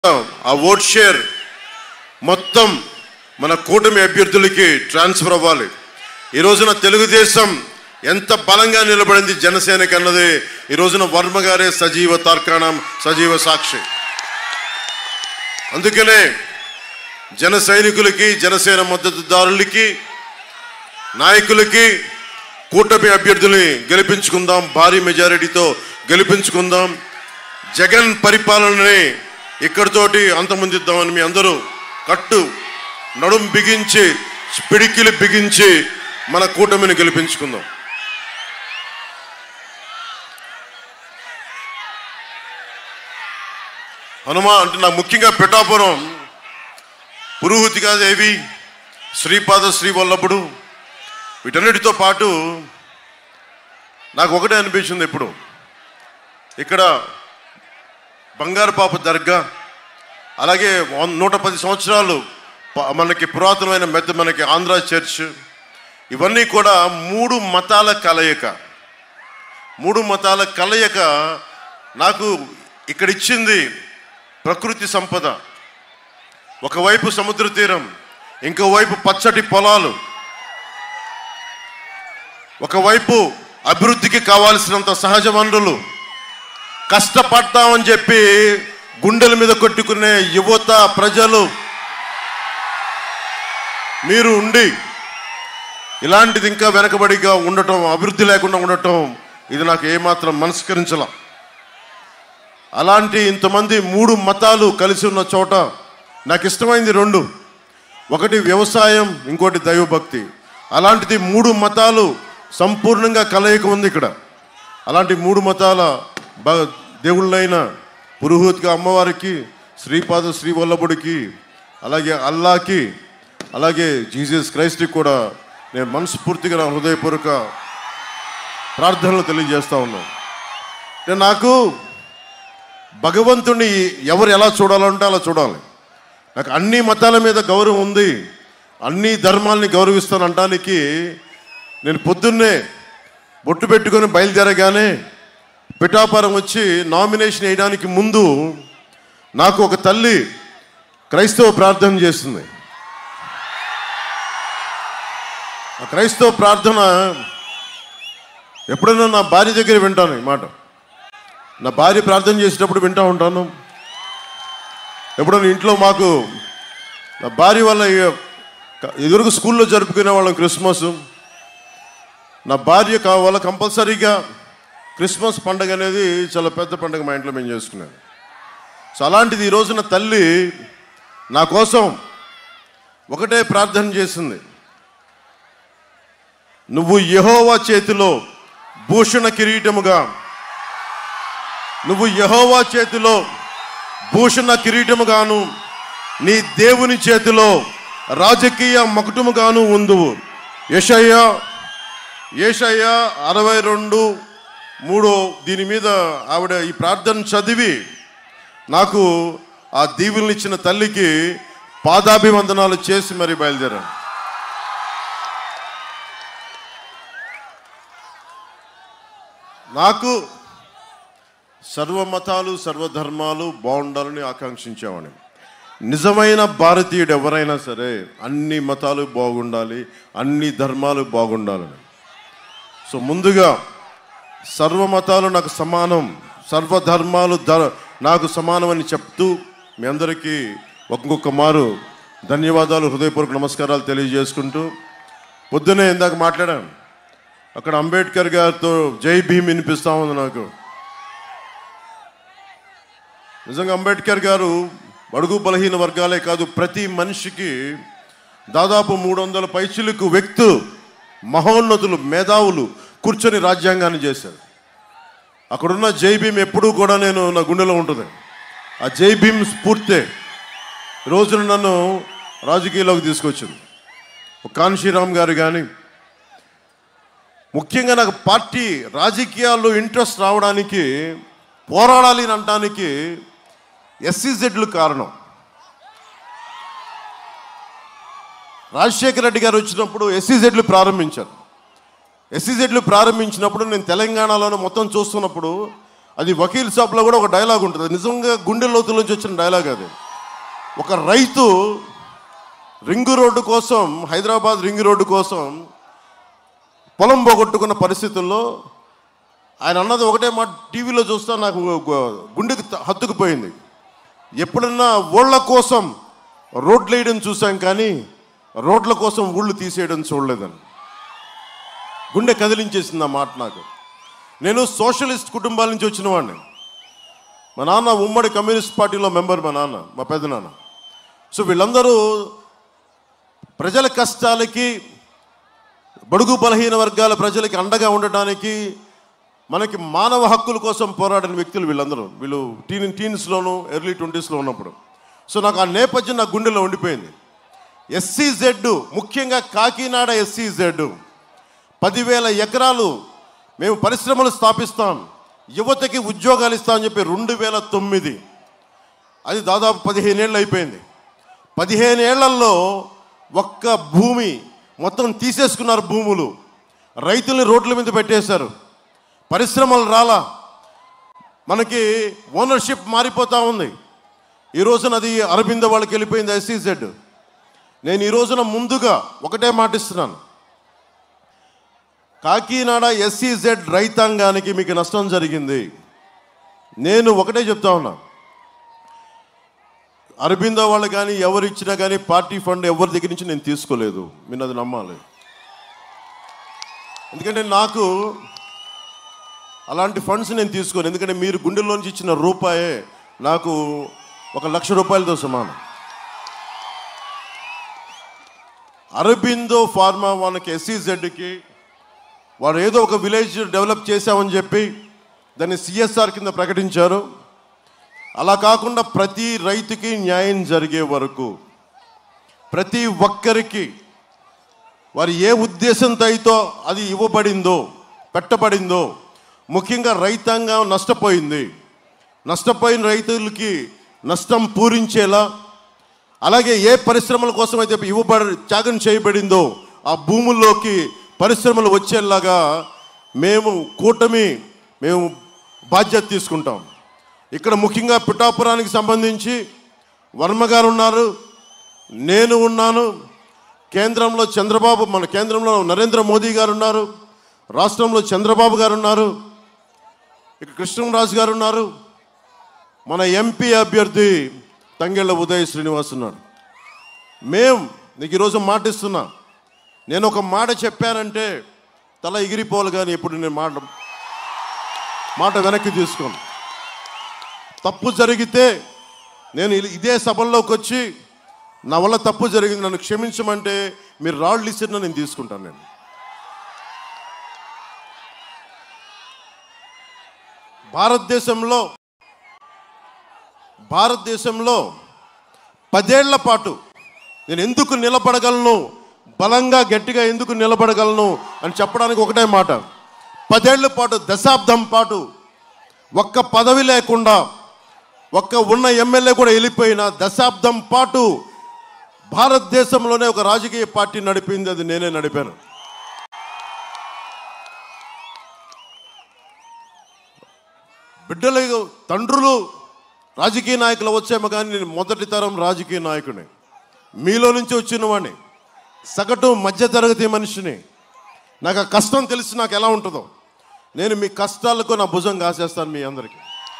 ఆ vote share మొత్తం మన కూటమి అభ్యర్థులకి ట్రాన్స్ఫర్ అవ్వాలి. ఈ రోజున తెలుగుదేశం ఎంత బలంగా నిలబడింది జనసేనకి అన్నది ఈ రోజున వర్మ గారే సజీవ తార్కాణం, సజీవ సాక్షి. అందుకనే జన సైనికులకి, జనసేన మద్దతుదారులకి, నాయకులకి కూటమి అభ్యర్థుల్ని గెలిపించుకుందాం, భారీ మెజారిటీతో గెలిపించుకుందాం. జగన్ పరిపాలనని ఇక్కడితోటి అంతమొందిద్దామని మీ అందరూ నడుం బిగించి, పిడికిలు బిగించి మన కూటమిని గెలిపించుకుందాం. హనుమా అంటే నాకు ముఖ్యంగా పిఠాపురం పురుహూతికాదేవి, శ్రీపాద శ్రీవల్లభుడు, వీటన్నిటితో పాటు నాకు ఒకటే అనిపించింది. ఇప్పుడు ఇక్కడ బంగారుపాప దర్గా, అలాగే 110 సంవత్సరాలు మనకి పురాతనమైన మనకి ఆంధ్ర చర్చ్, ఇవన్నీ కూడా మూడు మతాల కలయిక నాకు ఇక్కడ ఇచ్చింది. ప్రకృతి సంపద, ఒకవైపు సముద్ర తీరం, ఇంకోవైపు పచ్చటి పొలాలు, ఒకవైపు అభివృద్ధికి కావాల్సినంత సహజ వనరులు, కష్టపడతామని చెప్పి గుండెల మీద కొట్టుకునే యువత, ప్రజలు మీరు ఉండి ఇలాంటిది ఇంకా వెనకబడిగా ఉండటం, అభివృద్ధి లేకుండా ఉండటం, ఇది నాకు ఏమాత్రం మనస్కరించలా. అలాంటి ఇంతమంది మూడు మతాలు కలిసి ఉన్న చోట నాకు ఇష్టమైంది రెండు, ఒకటి వ్యవసాయం, ఇంకోటి దైవభక్తి. అలాంటిది మూడు మతాలు సంపూర్ణంగా కలయిక ఉంది ఇక్కడ. అలాంటి మూడు మతాల దేవుళ్ళైన పురుహూతిక అమ్మవారికి, శ్రీపాద శ్రీవల్లభుడికి, అలాగే అల్లాకి, అలాగే జీసస్ క్రైస్ట్కి కూడా నేను మనస్ఫూర్తిగా నా హృదయపూర్వక ప్రార్థనలు తెలియజేస్తా ఉన్నాను. నాకు భగవంతుని ఎవరు ఎలా చూడాలంటే అలా చూడాలి. నాకు అన్ని మతాల మీద గౌరవం ఉంది, అన్ని ధర్మాలని గౌరవిస్తాను అనడానికి నేను పొద్దున్నే బొట్టు పెట్టుకొని బయలుదేరగానే పిఠాపురం వచ్చి నామినేషన్ వేయడానికి ముందు నాకు ఒక తల్లి క్రైస్తవ ప్రార్థన చేస్తుంది. ఆ క్రైస్తవ ప్రార్థన ఎప్పుడైనా నా భార్య దగ్గర వింటాను. ఈ మాట నా భార్య ప్రార్థన చేసేటప్పుడు వింటూ ఉంటాను. ఎప్పుడైనా ఇంట్లో మాకు నా భార్య వల్ల ఎదురుగా స్కూల్లో జరుపుకునే వాళ్ళం క్రిస్మస్. నా భార్య వల్ల కంపల్సరీగా క్రిస్మస్ పండుగ అనేది చాలా పెద్ద పండుగ మా ఇంట్లో మేము చేసుకున్నాను. సో అలాంటిది ఈ రోజున తల్లి నా కోసం ఒకటే ప్రార్థన చేసింది, నువ్వు యెహోవా చేతిలో భూషణ కిరీటముగా, నువ్వు యెహోవా చేతిలో భూషణ కిరీటముగాను, నీ దేవుని చేతిలో రాజకీయ మకుటముగాను ఉందువు. యెషయా 62:3 దీని మీద ఆవిడ ఈ ప్రార్థన చదివి నాకు ఆ దీవుల్ని ఇచ్చిన తల్లికి పాదాభివందనాలు చేసి మరి బయలుదేరాను. నాకు సర్వమతాలు, సర్వధర్మాలు బాగుండాలని ఆకాంక్షించేవాడిని. నిజమైన భారతీయుడు ఎవరైనా సరే అన్ని మతాలు బాగుండాలి, అన్ని ధర్మాలు బాగుండాలని. సో ముందుగా సర్వమతాలు నాకు సమానం, సర్వధర్మాలు నాకు సమానం అని చెప్తూ మీ అందరికీ ఒక్కొక్క మారు ధన్యవాదాలు, హృదయపూర్వక నమస్కారాలు తెలియజేసుకుంటూ, పొద్దునే ఇందాక మాట్లాడాను, అక్కడ అంబేద్కర్ గారితో జై భీమ్ వినిపిస్తూ ఉంది నాకు. నిజంగా అంబేద్కర్ గారు బడుగు బలహీన వర్గాలే కాదు, ప్రతి మనిషికి దాదాపు 300 పైచిలకు వ్యక్తులు, మహోన్నతులు, మేధావులు కూర్చొని రాజ్యాంగాన్ని చేశారు. అక్కడున్న జై భీమ్ ఎప్పుడూ కూడా నా గుండెలో ఉంటుంది. ఆ జై భీమ్ స్ఫూర్తే రోజున నన్ను రాజకీయాల్లోకి తీసుకొచ్చింది. కాన్షీరామ్ గారు కానీ, ముఖ్యంగా నాకు పార్టీ రాజకీయాల్లో ఇంట్రెస్ట్ రావడానికి, పోరాడాలి అని అనడానికి ఎస్సీజెడ్లు కారణం. రాజశేఖర రెడ్డి గారు వచ్చినప్పుడు ఎస్సీజెడ్లు ప్రారంభించారు. ఎస్సీజెడ్లు ప్రారంభించినప్పుడు నేను తెలంగాణలోనే మొత్తం చూస్తున్నప్పుడు అది వకీల్ సాబ్లో కూడా ఒక డైలాగ్ ఉంటుంది, నిజంగా గుండె లోతుల నుంచి వచ్చిన డైలాగ్ అది. ఒక రైతు రింగు రోడ్డు కోసం, హైదరాబాద్ రింగు రోడ్డు కోసం పొలం పోగొట్టుకున్న పరిస్థితుల్లో ఆయన అన్నది ఒకటే మాట, టీవీలో చూస్తా నాకు గుండెకి హత్తుకుపోయింది. ఎప్పుడన్నా ఊళ్ళ కోసం రోడ్లు వేయడం చూసాం కానీ రోడ్ల కోసం ఊళ్ళు తీసేయడం చూడలేదని. గుండె కదిలించేసింది ఆ మాట నాకు. నేను సోషలిస్ట్ కుటుంబాల నుంచి వచ్చిన వాడిని. మా నాన్న ఉమ్మడి కమ్యూనిస్ట్ పార్టీలో మెంబర్, మా నాన్న, మా పెద్దనాన్న. సో వీళ్ళందరూ ప్రజల కష్టాలకి, బడుగు బలహీన వర్గాల ప్రజలకి అండగా ఉండటానికి, మనకి మానవ హక్కుల కోసం పోరాడిన వ్యక్తులు వీళ్ళందరూ. వీళ్ళు టీన్స్లోను ఎర్లీ 20స్లో ఉన్నప్పుడు. సో నాకు ఆ నేపథ్యం నా గుండెలో ఉండిపోయింది. SEZ, ముఖ్యంగా కాకినాడ SEZ 10,000 ఎకరాలు మేము పరిశ్రమలు స్థాపిస్తాం, యువతకి ఉద్యోగాలు ఇస్తామని చెప్పి 2009, అది దాదాపు 15 ఏళ్ళు అయిపోయింది. 15 ఏళ్లలో ఒక్క భూమి మొత్తం తీసేసుకున్నారు. భూములు, రైతుల్ని రోడ్ల మీద పెట్టేశారు. పరిశ్రమలు రాలా, మనకి ఓనర్షిప్ మారిపోతూ ఉంది. ఈ రోజున అది అరబిందో వాళ్ళకి వెళ్ళిపోయింది SEZ. నేను ఈ రోజున ముందుగా ఒకటే మాటిస్తున్నాను, కాకినాడ SEZ రైతాంగానికి మీకు నష్టం జరిగింది. నేను ఒకటే చెప్తా ఉన్నా, అరబిందో వాళ్ళు కానీ ఎవరు ఇచ్చినా కానీ పార్టీ ఫండ్ ఎవరి దగ్గర నుంచి నేను తీసుకోలేదు. మీరు అది నమ్మాలి. ఎందుకంటే నాకు అలాంటి ఫండ్స్ నేను తీసుకోను. ఎందుకంటే మీరు గుండెల్లోంచి ఇచ్చిన రూపాయే నాకు 1,00,000 రూపాయలతో సమానం. అరబిందో ఫార్మా వాళ్ళకి SEZకి వాడు ఏదో ఒక విలేజ్ డెవలప్ చేశామని చెప్పి దాన్ని CSR కింద ప్రకటించారు. అలా కాకుండా ప్రతి రైతుకి న్యాయం జరిగే వరకు, ప్రతి ఒక్కరికి వారు ఏ ఉద్దేశంతో అయితే అది ఇవ్వబడిందో, పెట్టబడిందో, ముఖ్యంగా రైతాంగం నష్టపోయింది, నష్టపోయిన రైతులకి నష్టం పూరించేలా, అలాగే ఏ పరిశ్రమల కోసం అయితే త్యాగం చేయబడిందో ఆ భూముల్లోకి పరిశ్రమలు వచ్చేలాగా మేము బాధ్యత తీసుకుంటాం. ఇక్కడ ముఖ్యంగా పిఠాపురానికి సంబంధించి వర్మ గారు ఉన్నారు, నేను ఉన్నాను, కేంద్రంలో మన కేంద్రంలో నరేంద్ర మోదీ గారు ఉన్నారు, రాష్ట్రంలో చంద్రబాబు గారు ఉన్నారు, ఇక్కడ కృష్ణరాజు గారు ఉన్నారు, మన MP అభ్యర్థి తంగెళ్ళ ఉదయ్ శ్రీనివాస్ ఉన్నాడు. నీకు ఈరోజు మాట ఇస్తున్నా, నేను ఒక మాట చెప్పానంటే తల ఎగిరిపోవాలి, కానీ ఇప్పుడు నేను మాట వెనక్కి తీసుకోను. తప్పు జరిగితే నేను ఇదే సభల్లోకి వచ్చి నా వల్ల తప్పు జరిగింది, నన్ను క్షమించమంటే మీరు రాళ్ళు ఇచ్చినా నేను తీసుకుంటాను. నేను భారతదేశంలో 10 ఏళ్ల పాటు నేను ఎందుకు నిలబడగలను, బలంగా గట్టిగా ఎందుకు నిలబడగలను అని చెప్పడానికి ఒకటే మాట. 10 ఏళ్ల పాటు, దశాబ్దం పాటు ఒక్క పదవి లేకుండా, ఒక్క ఉన్న ఎమ్మెల్యే కూడా వెళ్ళిపోయిన దశాబ్దం పాటు భారతదేశంలోనే ఒక రాజకీయ పార్టీ నడిపింది, అది నేనే నడిపాను. బిడ్డలు, తండ్రులు రాజకీయ నాయకులు వచ్చేమో కానీ నేను మొదటి తరం రాజకీయ నాయకుడిని, మీలో నుంచి వచ్చిన వాడిని, సగటు మధ్యతరగతి మనిషిని. నాకు ఆ కష్టం తెలిసి నాకు ఎలా ఉంటుందో, నేను మీ కష్టాలకు నా భుజం కాసేస్తాను. మీ అందరికీ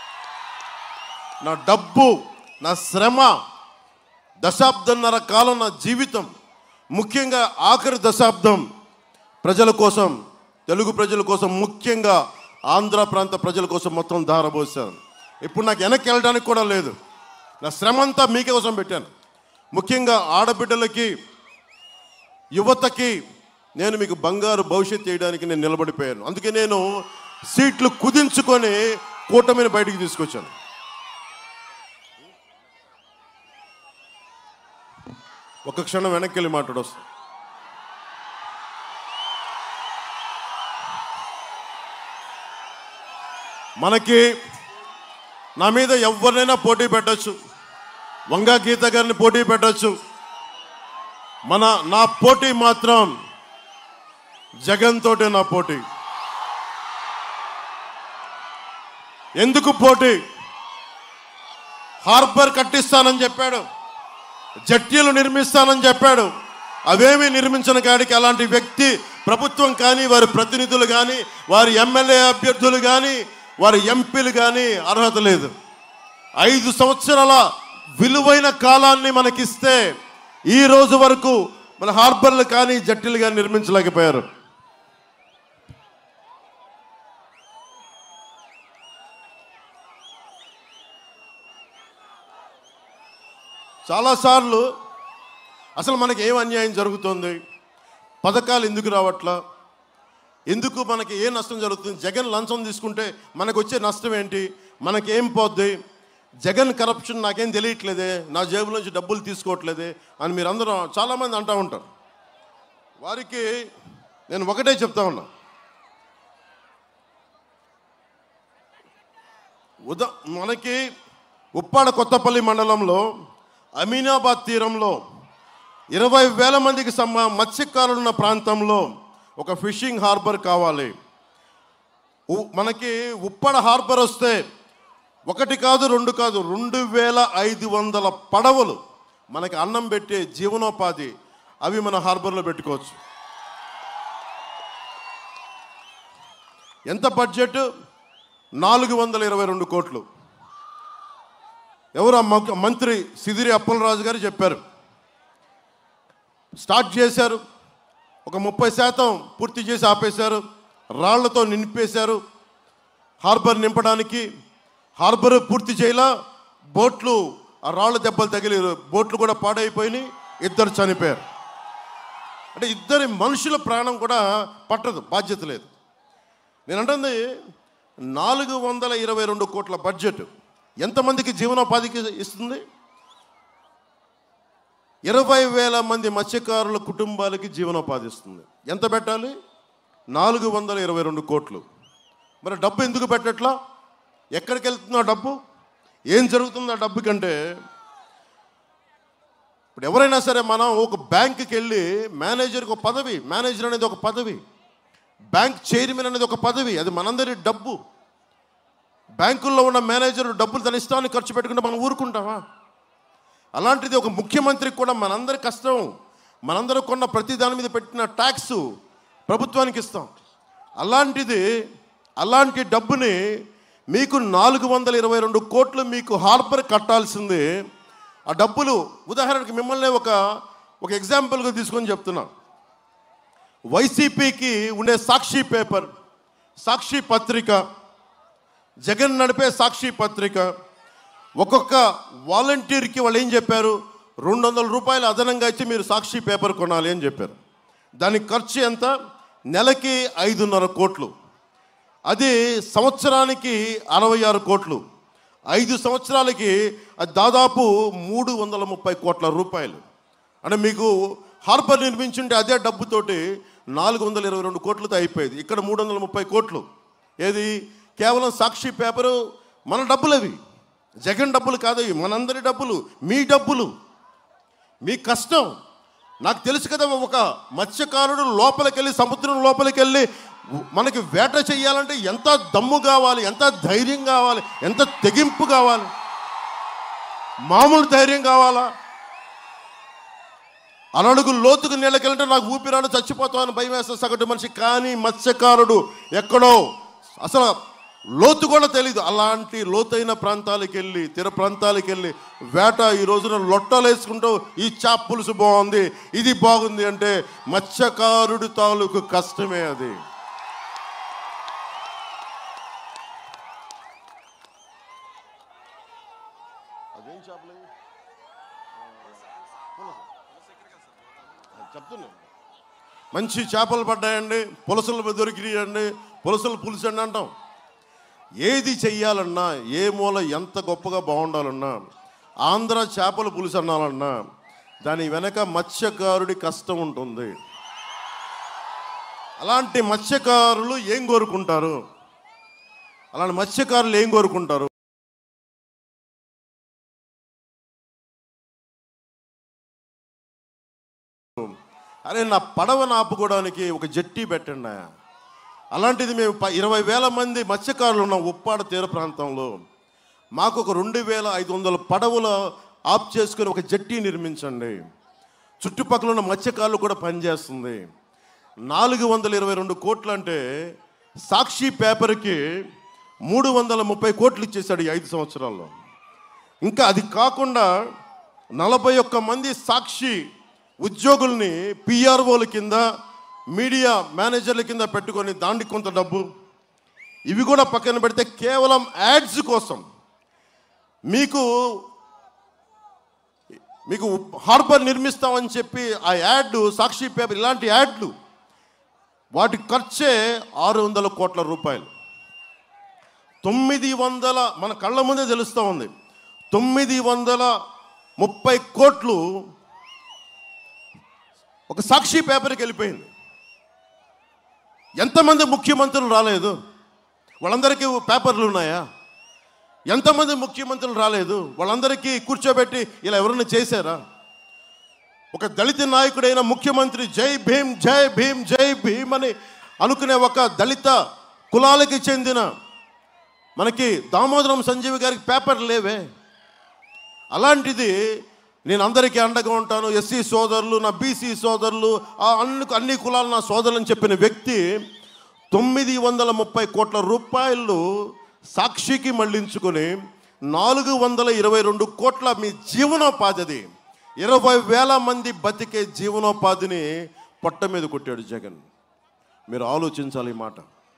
నా డబ్బు, నా శ్రమ, దశాబ్దంన్నర కాలం నా జీవితం, ముఖ్యంగా ఆఖరి దశాబ్దం ప్రజల కోసం, తెలుగు ప్రజల కోసం, ముఖ్యంగా ఆంధ్ర ప్రాంత ప్రజల కోసం మొత్తం ధారపోసాను. ఇప్పుడు నాకు వెనక్కి వెళ్ళడానికి కూడా లేదు. నా శ్రమ అంతా మీకే కోసం పెట్టాను. ముఖ్యంగా ఆడబిడ్డలకి, యువతకి నేను మీకు బంగారు భవిష్యత్తు చేయడానికి నేను నిలబడిపోయాను. అందుకే నేను సీట్లు కుదించుకొని కూటమిని బయటికి తీసుకొచ్చాను. ఒక క్షణం వెనక్కి వెళ్ళి మాట్లాడొస్తాను. మనకి నా మీద ఎవరినైనా పోటీ పెట్టచ్చు, వంగా గీత గారిని పోటీ పెట్టచ్చు. నా పోటీ మాత్రం జగన్ తోటే నా పోటీ. ఎందుకు పోటీ? హార్బర్ కట్టిస్తానని చెప్పాడు, జట్టీలు నిర్మిస్తానని చెప్పాడు. అవేమీ నిర్మించిన కాడికి అలాంటి వ్యక్తి ప్రభుత్వం కానీ, వారి ప్రతినిధులు కానీ, వారి ఎమ్మెల్యే అభ్యర్థులు కానీ, వారి ఎంపీలు కానీ అర్హత లేదు. 5 సంవత్సరాల విలువైన కాలాన్ని మనకిస్తే ఈ రోజు వరకు మన హార్బర్లు కానీ, జట్టీలు కానీ నిర్మించలేకపోయారు. చాలాసార్లు అసలు మనకి ఏం అన్యాయం జరుగుతుంది, పథకాలు ఎందుకు రావట్లా, ఎందుకు మనకి ఏ నష్టం జరుగుతుంది, జగన్ లంచం తీసుకుంటే మనకు వచ్చే నష్టం ఏంటి, మనకేం పోద్ది, జగన్ కరప్షన్ నాకేం తెలియట్లేదే, నా జేబులోంచి డబ్బులు తీసుకోవట్లేదే అని మీరందరూ చాలామంది అంటూ ఉంటారు. వారికి నేను ఒకటే చెప్తా ఉన్నా, మనకి ఉప్పాడ కొత్తపల్లి మండలంలో అమీనాబాద్ తీరంలో 20,000 మందికి మత్స్యకారులున్న ప్రాంతంలో ఒక ఫిషింగ్ హార్బర్ కావాలి. మనకి ఉప్పాడ హార్బర్ వస్తే 1 కాదు 2 కాదు 2,500 పడవలు మనకి అన్నం పెట్టే జీవనోపాధి అవి మన హార్బర్లో పెట్టుకోవచ్చు. ఎంత బడ్జెట్? 422 కోట్లు. ఎవరు మంత్రి సిదిరి అప్పలరాజు గారు చెప్పారు. స్టార్ట్ చేశారు, ఒక 30% పూర్తి చేసి ఆపేశారు, రాళ్లతో నింపేశారు. హార్బర్ నింపడానికి హార్బర్ పూర్తి చేయలా, బోట్లు ఆ రాళ్ళ దెబ్బలు తగిలి బోట్లు కూడా పాడైపోయినాయి, 2 చనిపోయారు. అంటే 2 మనుషుల ప్రాణం కూడా పట్టదు, బాధ్యత లేదు. నేను అంటుంది 422 కోట్ల బడ్జెట్ ఎంతమందికి జీవనోపాధికి ఇస్తుంది? 20,000 మంది మత్స్యకారుల కుటుంబాలకి జీవనోపాధి ఇస్తుంది. ఎంత పెట్టాలి? 422 కోట్లు. మరి డబ్బు ఎందుకు పెట్టట్లా? ఎక్కడికి వెళ్తుందో డబ్బు? ఏం జరుగుతుందో డబ్బు కంటే? ఇప్పుడు ఎవరైనా సరే మనం ఒక బ్యాంకుకి వెళ్ళి మేనేజర్కి ఒక పదవి, మేనేజర్ అనేది ఒక పదవి, బ్యాంక్ చైర్మన్ అనేది ఒక పదవి, అది మనందరి డబ్బు. బ్యాంకుల్లో ఉన్న మేనేజర్ డబ్బులు తన ఇష్టాన్ని ఖర్చు పెట్టుకుంటే మనం ఊరుకుంటామా? అలాంటిది ఒక ముఖ్యమంత్రికి కూడా మనందరి కష్టం, మనందరూ కొన్న ప్రతి దాని మీద పెట్టిన ట్యాక్స్ ప్రభుత్వానికి ఇస్తాం. అలాంటి డబ్బుని మీకు 422 కోట్లు మీకు హార్బర్ కట్టాల్సింది. ఆ డబ్బులు ఉదాహరణకి మిమ్మల్ని ఒక ఎగ్జాంపుల్గా తీసుకొని చెప్తున్నా. వైసీపీకి ఉండే సాక్షి పేపర్, సాక్షి పత్రిక, జగన్ నడిపే సాక్షి పత్రిక, ఒక్కొక్క వాలంటీర్కి వాళ్ళు ఏం చెప్పారు? 200 రూపాయలు అదనంగా ఇచ్చి మీరు సాక్షి పేపర్ కొనాలి అని చెప్పారు. దానికి ఖర్చు ఎంత? నెలకి 5.5 కోట్లు. అది సంవత్సరానికి 66 కోట్లు. 5 సంవత్సరాలకి అది దాదాపు 330 కోట్ల రూపాయలు. అంటే మీకు హార్బర్ నిర్మించుంటే అదే డబ్బుతోటి 422 కోట్లతో అయిపోయేది. ఇక్కడ 330 కోట్లు. ఏది? కేవలం సాక్షి పేపరు. మన డబ్బులు అవి, జగన్ డబ్బులు కాదు, మనందరి డబ్బులు, మీ డబ్బులు, మీ కష్టం. నాకు తెలుసు కదా, ఒక మత్స్యకారుడు లోపలికి వెళ్ళి, సముద్రం లోపలికి వెళ్ళి మనకి వేట చేయాలంటే ఎంత దమ్ము కావాలి, ఎంత ధైర్యం కావాలి, ఎంత తెగింపు కావాలి, మామూలు ధైర్యం కావాలా? అడుగు లోతుకు నీళ్ళకెళ్ళంటే నాకు ఊపిరాడు, చచ్చిపోతామని భయం వేస్తే సగటు మనిషి. కానీ మత్స్యకారుడు ఎక్కడో అసలు లోతు కూడా తెలీదు, అలాంటి లోతైన ప్రాంతాలకు వెళ్ళి, తీర ప్రాంతాలకు వెళ్ళి వేట ఈ రోజున లొట్టలు వేసుకుంటూ ఈ చేప పులుసు బాగుంది, ఇది బాగుంది అంటే మత్స్యకారుడి తాలూకు కష్టమే అది. అదేం చేపలు చెప్తున్నా, మంచి చేపలు పడ్డాయండి, పులసలు దొరికినాయండి, పులసలు పులుసండి అంటాం. ఏది చెయ్యాలన్నా, ఏ మూల ఎంత గొప్పగా బాగుండాలన్నా, ఆంధ్ర చేపల పులుసు అనాలన్నా దాని వెనక మత్స్యకారుడి కష్టం ఉంటుంది. అలాంటి మత్స్యకారులు ఏం కోరుకుంటారు? అలాంటి మత్స్యకారులు ఏం కోరుకుంటారు? అరే నా పడవను ఆపుకోవడానికి ఒక జట్టి పెట్టండి, అలాంటిది మేము 20,000 మంది మత్స్యకారులు ఉన్నాం ఉప్పాడ తీర ప్రాంతంలో. మాకు ఒక 2,500 పడవల ఆఫ్ చేసుకుని ఒక జట్టి నిర్మించండి. చుట్టుపక్కల ఉన్న మత్స్యకారులు కూడా పనిచేస్తుంది. 422 కోట్లు అంటే సాక్షి పేపర్కి 330 కోట్లు ఇచ్చేశాడు ఈ 5 సంవత్సరాల్లో. ఇంకా అది కాకుండా 41 మంది సాక్షి ఉద్యోగుల్ని పిఆర్ఓల కింద, మీడియా మేనేజర్ల కింద పెట్టుకొని దానికి కొంత డబ్బు, ఇవి కూడా పక్కన పెడితే కేవలం యాడ్స్ కోసం మీకు హార్బర్ నిర్మిస్తామని చెప్పి ఆ యాడ్, సాక్షి పేపర్, ఇలాంటి యాడ్లు వాటి ఖర్చే 600 కోట్ల రూపాయలు. 900 మన కళ్ళ ముందే తెలుస్తూ ఉంది. 930 కోట్లు ఒక సాక్షి పేపర్కి వెళ్ళిపోయింది. ఎంతమంది ముఖ్యమంత్రులు రాలేదు? వాళ్ళందరికీ పేపర్లు ఉన్నాయా? ఎంతమంది ముఖ్యమంత్రులు రాలేదు? వాళ్ళందరికీ కూర్చోబెట్టి ఇలా ఎవరైనా చేశారా? ఒక దళిత నాయకుడైన ముఖ్యమంత్రి జై భీమ్ జై భీమ్ జై భీమ్ అని అనుకునే ఒక దళిత కులాలకి చెందిన మనకి దామోదరం సంజీవి గారికి పేపర్ లేవే. అలాంటిది నేను అందరికీ అండగా ఉంటాను, ఎస్సీ సోదరులు, నా బీసీ సోదరులు, అన్ని కులాలు నా సోదరులని చెప్పిన వ్యక్తి 930 కోట్ల రూపాయలు సాక్షికి మళ్లించుకొని 422 కోట్ల మీ జీవనోపాధి, 20,000 మంది బతికే జీవనోపాధిని పొట్ట మీద కొట్టాడు జగన్. మీరు ఆలోచించాలి ఈ మాట.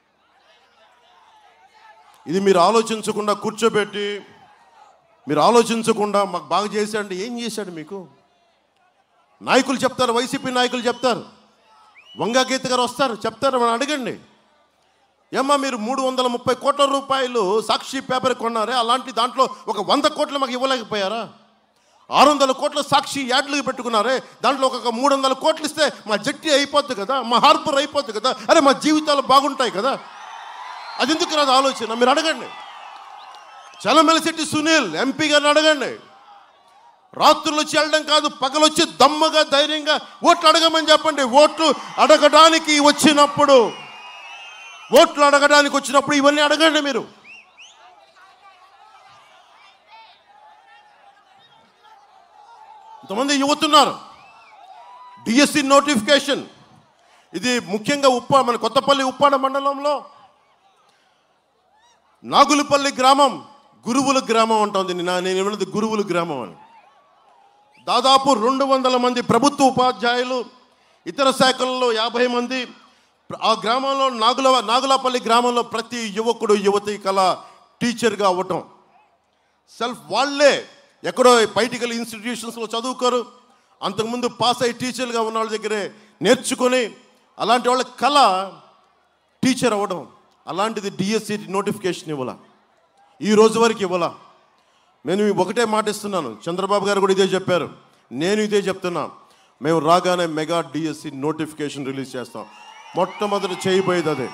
ఇది మీరు ఆలోచించకుండా కూర్చోబెట్టి, మీరు ఆలోచించకుండా మాకు బాగా చేశాడంటే ఏం చేశాడు మీకు? నాయకులు చెప్తారు, వైసీపీ నాయకులు చెప్తారు, వంగా గీత గారు వస్తారు చెప్తారు, మనం అడగండి. ఏమ్మా మీరు 330 కోట్ల రూపాయలు సాక్షి పేపర్ కొన్నారే, అలాంటి దాంట్లో ఒక 100 కోట్లు మాకు ఇవ్వలేకపోయారా? 600 కోట్ల సాక్షి యాడ్లకు పెట్టుకున్నారే, దాంట్లో ఒక 300 కోట్లు ఇస్తే మా జట్టి అయిపోద్ది కదా, మా హార్బర్ అయిపోద్ది కదా, అరే మా జీవితాలు బాగుంటాయి కదా. అది ఎందుకు రాదు ఆలోచన? మీరు అడగండి. చలమలశెట్టి సునీల్ ఎంపీ గారిని అడగండి. రాత్రులు వచ్చి వెళ్ళడం కాదు, పగలొచ్చి దమ్మగా ధైర్యంగా ఓట్లు అడగమని చెప్పండి. ఓట్లు అడగడానికి వచ్చినప్పుడు ఇవన్నీ అడగండి మీరు. ఇంతమంది యువతున్నారు. డిఎస్సి నోటిఫికేషన్, ఇది ముఖ్యంగా మన కొత్తపల్లి ఉప్పాడ మండలంలో నాగులపల్లి గ్రామం గురువుల గ్రామం ఉంటుంది. నేను ఏమన్నది గురువుల గ్రామం అని. దాదాపు 200 మంది ప్రభుత్వ ఉపాధ్యాయులు, ఇతర శాఖల్లో 50 మంది. ఆ గ్రామంలో నాగులపల్లి గ్రామంలో ప్రతి యువకుడు యువతి కళ టీచర్గా అవ్వటం. వాళ్ళే ఎక్కడో బయటికల్ ఇన్స్టిట్యూషన్స్లో చదువుకోరు, అంతకుముందు పాస్ అయ్యి టీచర్లుగా ఉన్న వాళ్ళ దగ్గరే నేర్చుకొని అలాంటి వాళ్ళ కళ టీచర్ అవ్వడం. అలాంటిది డిఎస్సి నోటిఫికేషన్ ఇవ్వాల, ఈ రోజు వరకు ఇవ్వాల. నేను ఒకటే మాట ఇస్తున్నాను, చంద్రబాబు గారు కూడా ఇదే చెప్పారు, నేను ఇదే చెప్తున్నా. మేము రాగానే మెగా డిఎస్సి నోటిఫికేషన్ రిలీజ్ చేస్తాం. మొట్టమొదటి చేయబోయేది అదే.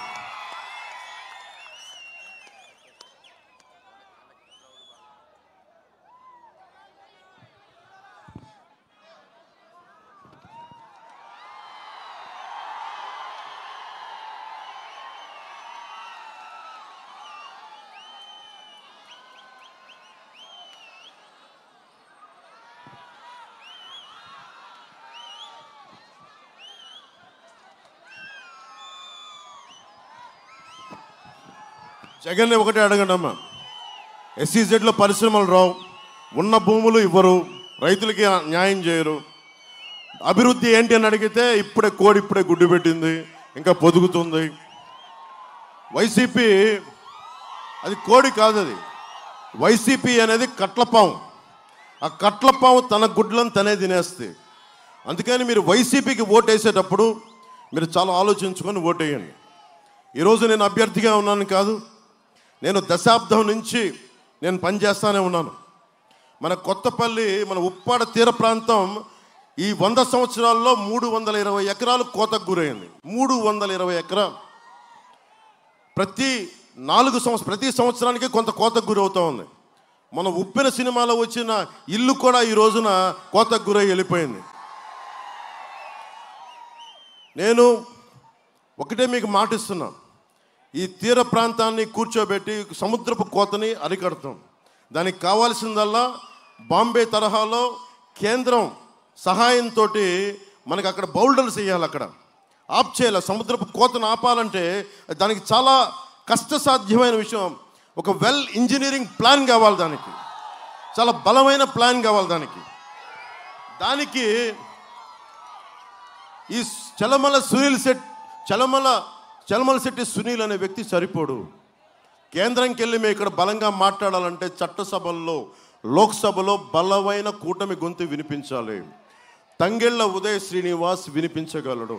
జగన్ని ఒకటే అడగండి అమ్మా, ఎస్సీజెడ్లో పరిశ్రమలు రావు, ఉన్న భూములు ఇవ్వరు, రైతులకి న్యాయం చేయరు, అభివృద్ధి ఏంటి అని అడిగితే ఇప్పుడే గుడ్డు పెట్టింది, ఇంకా పొదుగుతుంది. వైసీపీ అది కోడి కాదు, అది వైసీపీ అనేది కట్లపాము. ఆ కట్లపాము తన గుడ్లను తనే తినేస్తుంది. అందుకని మీరు వైసీపీకి ఓటేసేటప్పుడు మీరు చాలా ఆలోచించుకొని ఓటేయండి. ఈరోజు నేను అభ్యర్థిగా ఉన్నాను కాదు, నేను దశాబ్దం నుంచి నేను పనిచేస్తూనే ఉన్నాను. మన కొత్తపల్లి, మన ఉప్పాడ తీర ప్రాంతం ఈ 100 సంవత్సరాల్లో 320 ఎకరాలు కోతకు గురైంది. 320 ఎకరాలు. ప్రతి సంవత్సరానికి కొంత కోతకు గురవుతూ ఉంది. మన ఉప్పెన సినిమాలో వచ్చిన ఇల్లు కూడా ఈ రోజున కోతకు గురై వెళ్ళిపోయింది. నేను ఒకటే మీకు మాటిస్తున్నా, ఈ తీర ప్రాంతాన్ని కూర్చోబెట్టి సముద్రపు కోతని అరికడతాం. దానికి కావాల్సిందల్లా బాంబే తరహాలో కేంద్రం సహాయంతో మనకు అక్కడ బౌల్డర్స్ వేయాలి, అక్కడ ఆప్ చేయాలి. సముద్రపు కోతను ఆపాలంటే దానికి చాలా కష్టసాధ్యమైన విషయం. ఒక వెల్ ఇంజనీరింగ్ ప్లాన్ కావాలి, దానికి చాలా బలమైన ప్లాన్ కావాలి. దానికి ఈ చలమల శెట్టి సునీల్ అనే వ్యక్తి సరిపోడు. కేంద్రంకి వెళ్ళి మేము ఇక్కడ బలంగా మాట్లాడాలంటే చట్టసభల్లో, లోక్సభలో బలమైన కూటమి గొంతు వినిపించాలి. తంగెళ్ళ ఉదయ్ శ్రీనివాస్ వినిపించగలడు.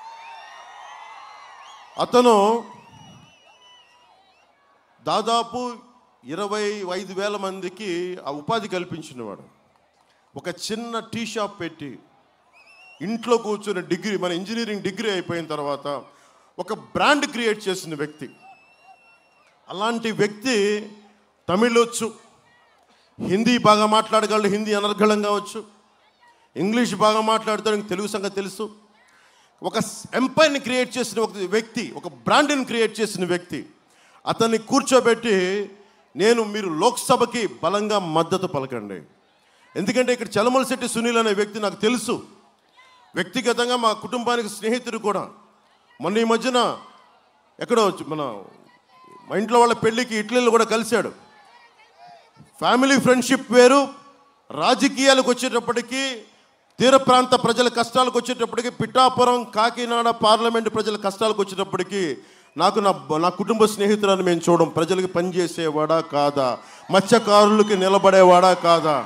అతను దాదాపు 25,000 మందికి ఆ ఉపాధి కల్పించినవాడు. ఒక చిన్న టీ షాప్ పెట్టి ఇంట్లో కూర్చుని మన ఇంజనీరింగ్ డిగ్రీ అయిపోయిన తర్వాత ఒక బ్రాండ్ క్రియేట్ చేసిన వ్యక్తి. అలాంటి వ్యక్తి తమిళ్ వచ్చు, హిందీ బాగా మాట్లాడగలడు, హిందీ అనర్గళంగా వచ్చు, ఇంగ్లీష్ బాగా మాట్లాడతాడు, తెలుగు సంగతి తెలుసు. ఒక ఎంపైర్ని క్రియేట్ చేసిన ఒక వ్యక్తి, ఒక బ్రాండ్ని క్రియేట్ చేసిన వ్యక్తి. అతన్ని కూర్చోబెట్టి మీరు లోక్సభకి బలంగా మద్దతు పలకండి. ఎందుకంటే ఇక్కడ చలమల శెట్టి సునీల్ అనే వ్యక్తి నాకు తెలుసు, వ్యక్తిగతంగా మా కుటుంబానికి స్నేహితుడు కూడా. మొన్న ఈ మధ్యన ఎక్కడో మా ఇంట్లో వాళ్ళ పెళ్ళికి ఇట్లీలో కూడా కలిశాడు. ఫ్యామిలీ ఫ్రెండ్షిప్ వేరు, రాజకీయాలకు వచ్చేటప్పటికీ, తీర ప్రాంత ప్రజల కష్టాలకు వచ్చేటప్పటికి, పిఠాపురం కాకినాడ పార్లమెంటు ప్రజల కష్టాలకు వచ్చేటప్పటికి నాకు నా కుటుంబ స్నేహితులను మేము చూడం. ప్రజలకు పనిచేసేవాడా కాదా, మత్స్యకారులకి నిలబడేవాడా కాదా,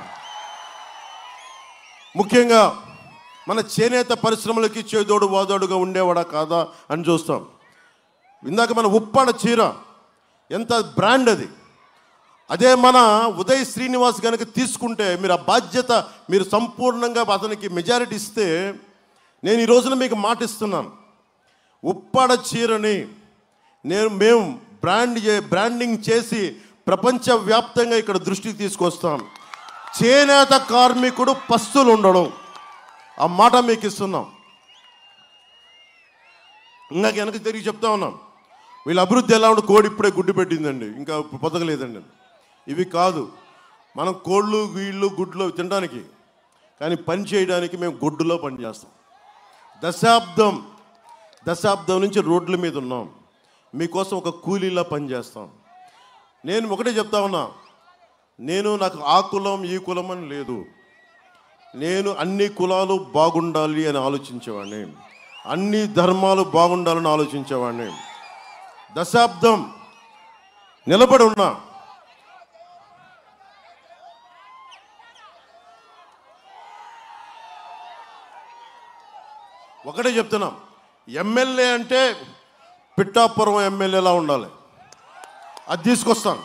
ముఖ్యంగా మన చేనేత పరిశ్రమలకి చేదోడు వాదోడుగా ఉండేవాడా కాదా అని చూస్తాం. ఇందాక మన ఉప్పాడ చీర ఎంత బ్రాండ్ అది. అదే మన ఉదయ్ శ్రీనివాస్ కనుక తీసుకుంటే మీరు ఆ బాధ్యత మీరు సంపూర్ణంగా అతనికి మెజారిటీ ఇస్తే, నేను ఈ రోజున మీకు మాటిస్తున్నాను, ఉప్పాడ చీరని మేము బ్రాండింగ్ చేసి ప్రపంచవ్యాప్తంగా ఇక్కడ దృష్టికి తీసుకొస్తాం. చేనేత కార్మికుడు పస్తులు ఉండడం, ఆ మాట మీకు ఇస్తున్నాం. ఇందాక వెనక్కి తిరిగి చెప్తా ఉన్నాం, వీళ్ళ అభివృద్ధి ఎలా ఉంటే కోడి ఇప్పుడే గుడ్డు పెట్టిందండి, ఇంకా పొదగలేదండి. ఇవి కాదు, మనం కోళ్ళు వీళ్ళు గుడ్లు తినడానికి, కానీ పని చేయడానికి మేము గొడ్డులో పనిచేస్తాం. దశాబ్దం నుంచి రోడ్ల మీద ఉన్నాం, మీకోసం ఒక కూలీలా పనిచేస్తాం. నేను ఒకటే చెప్తా ఉన్నా, నాకు ఆ కులం ఈ కులం అని లేదు. నేను అన్ని కులాలు బాగుండాలి అని ఆలోచించేవాడిని, అన్ని ధర్మాలు బాగుండాలని ఆలోచించేవాడిని. దశాబ్దం నిలబడి ఉన్నా. ఒకటే చెప్తున్నా, ఎమ్మెల్యే అంటే పిఠాపురం ఎమ్మెల్యేలా ఉండాలి, అది తీసుకొస్తాను.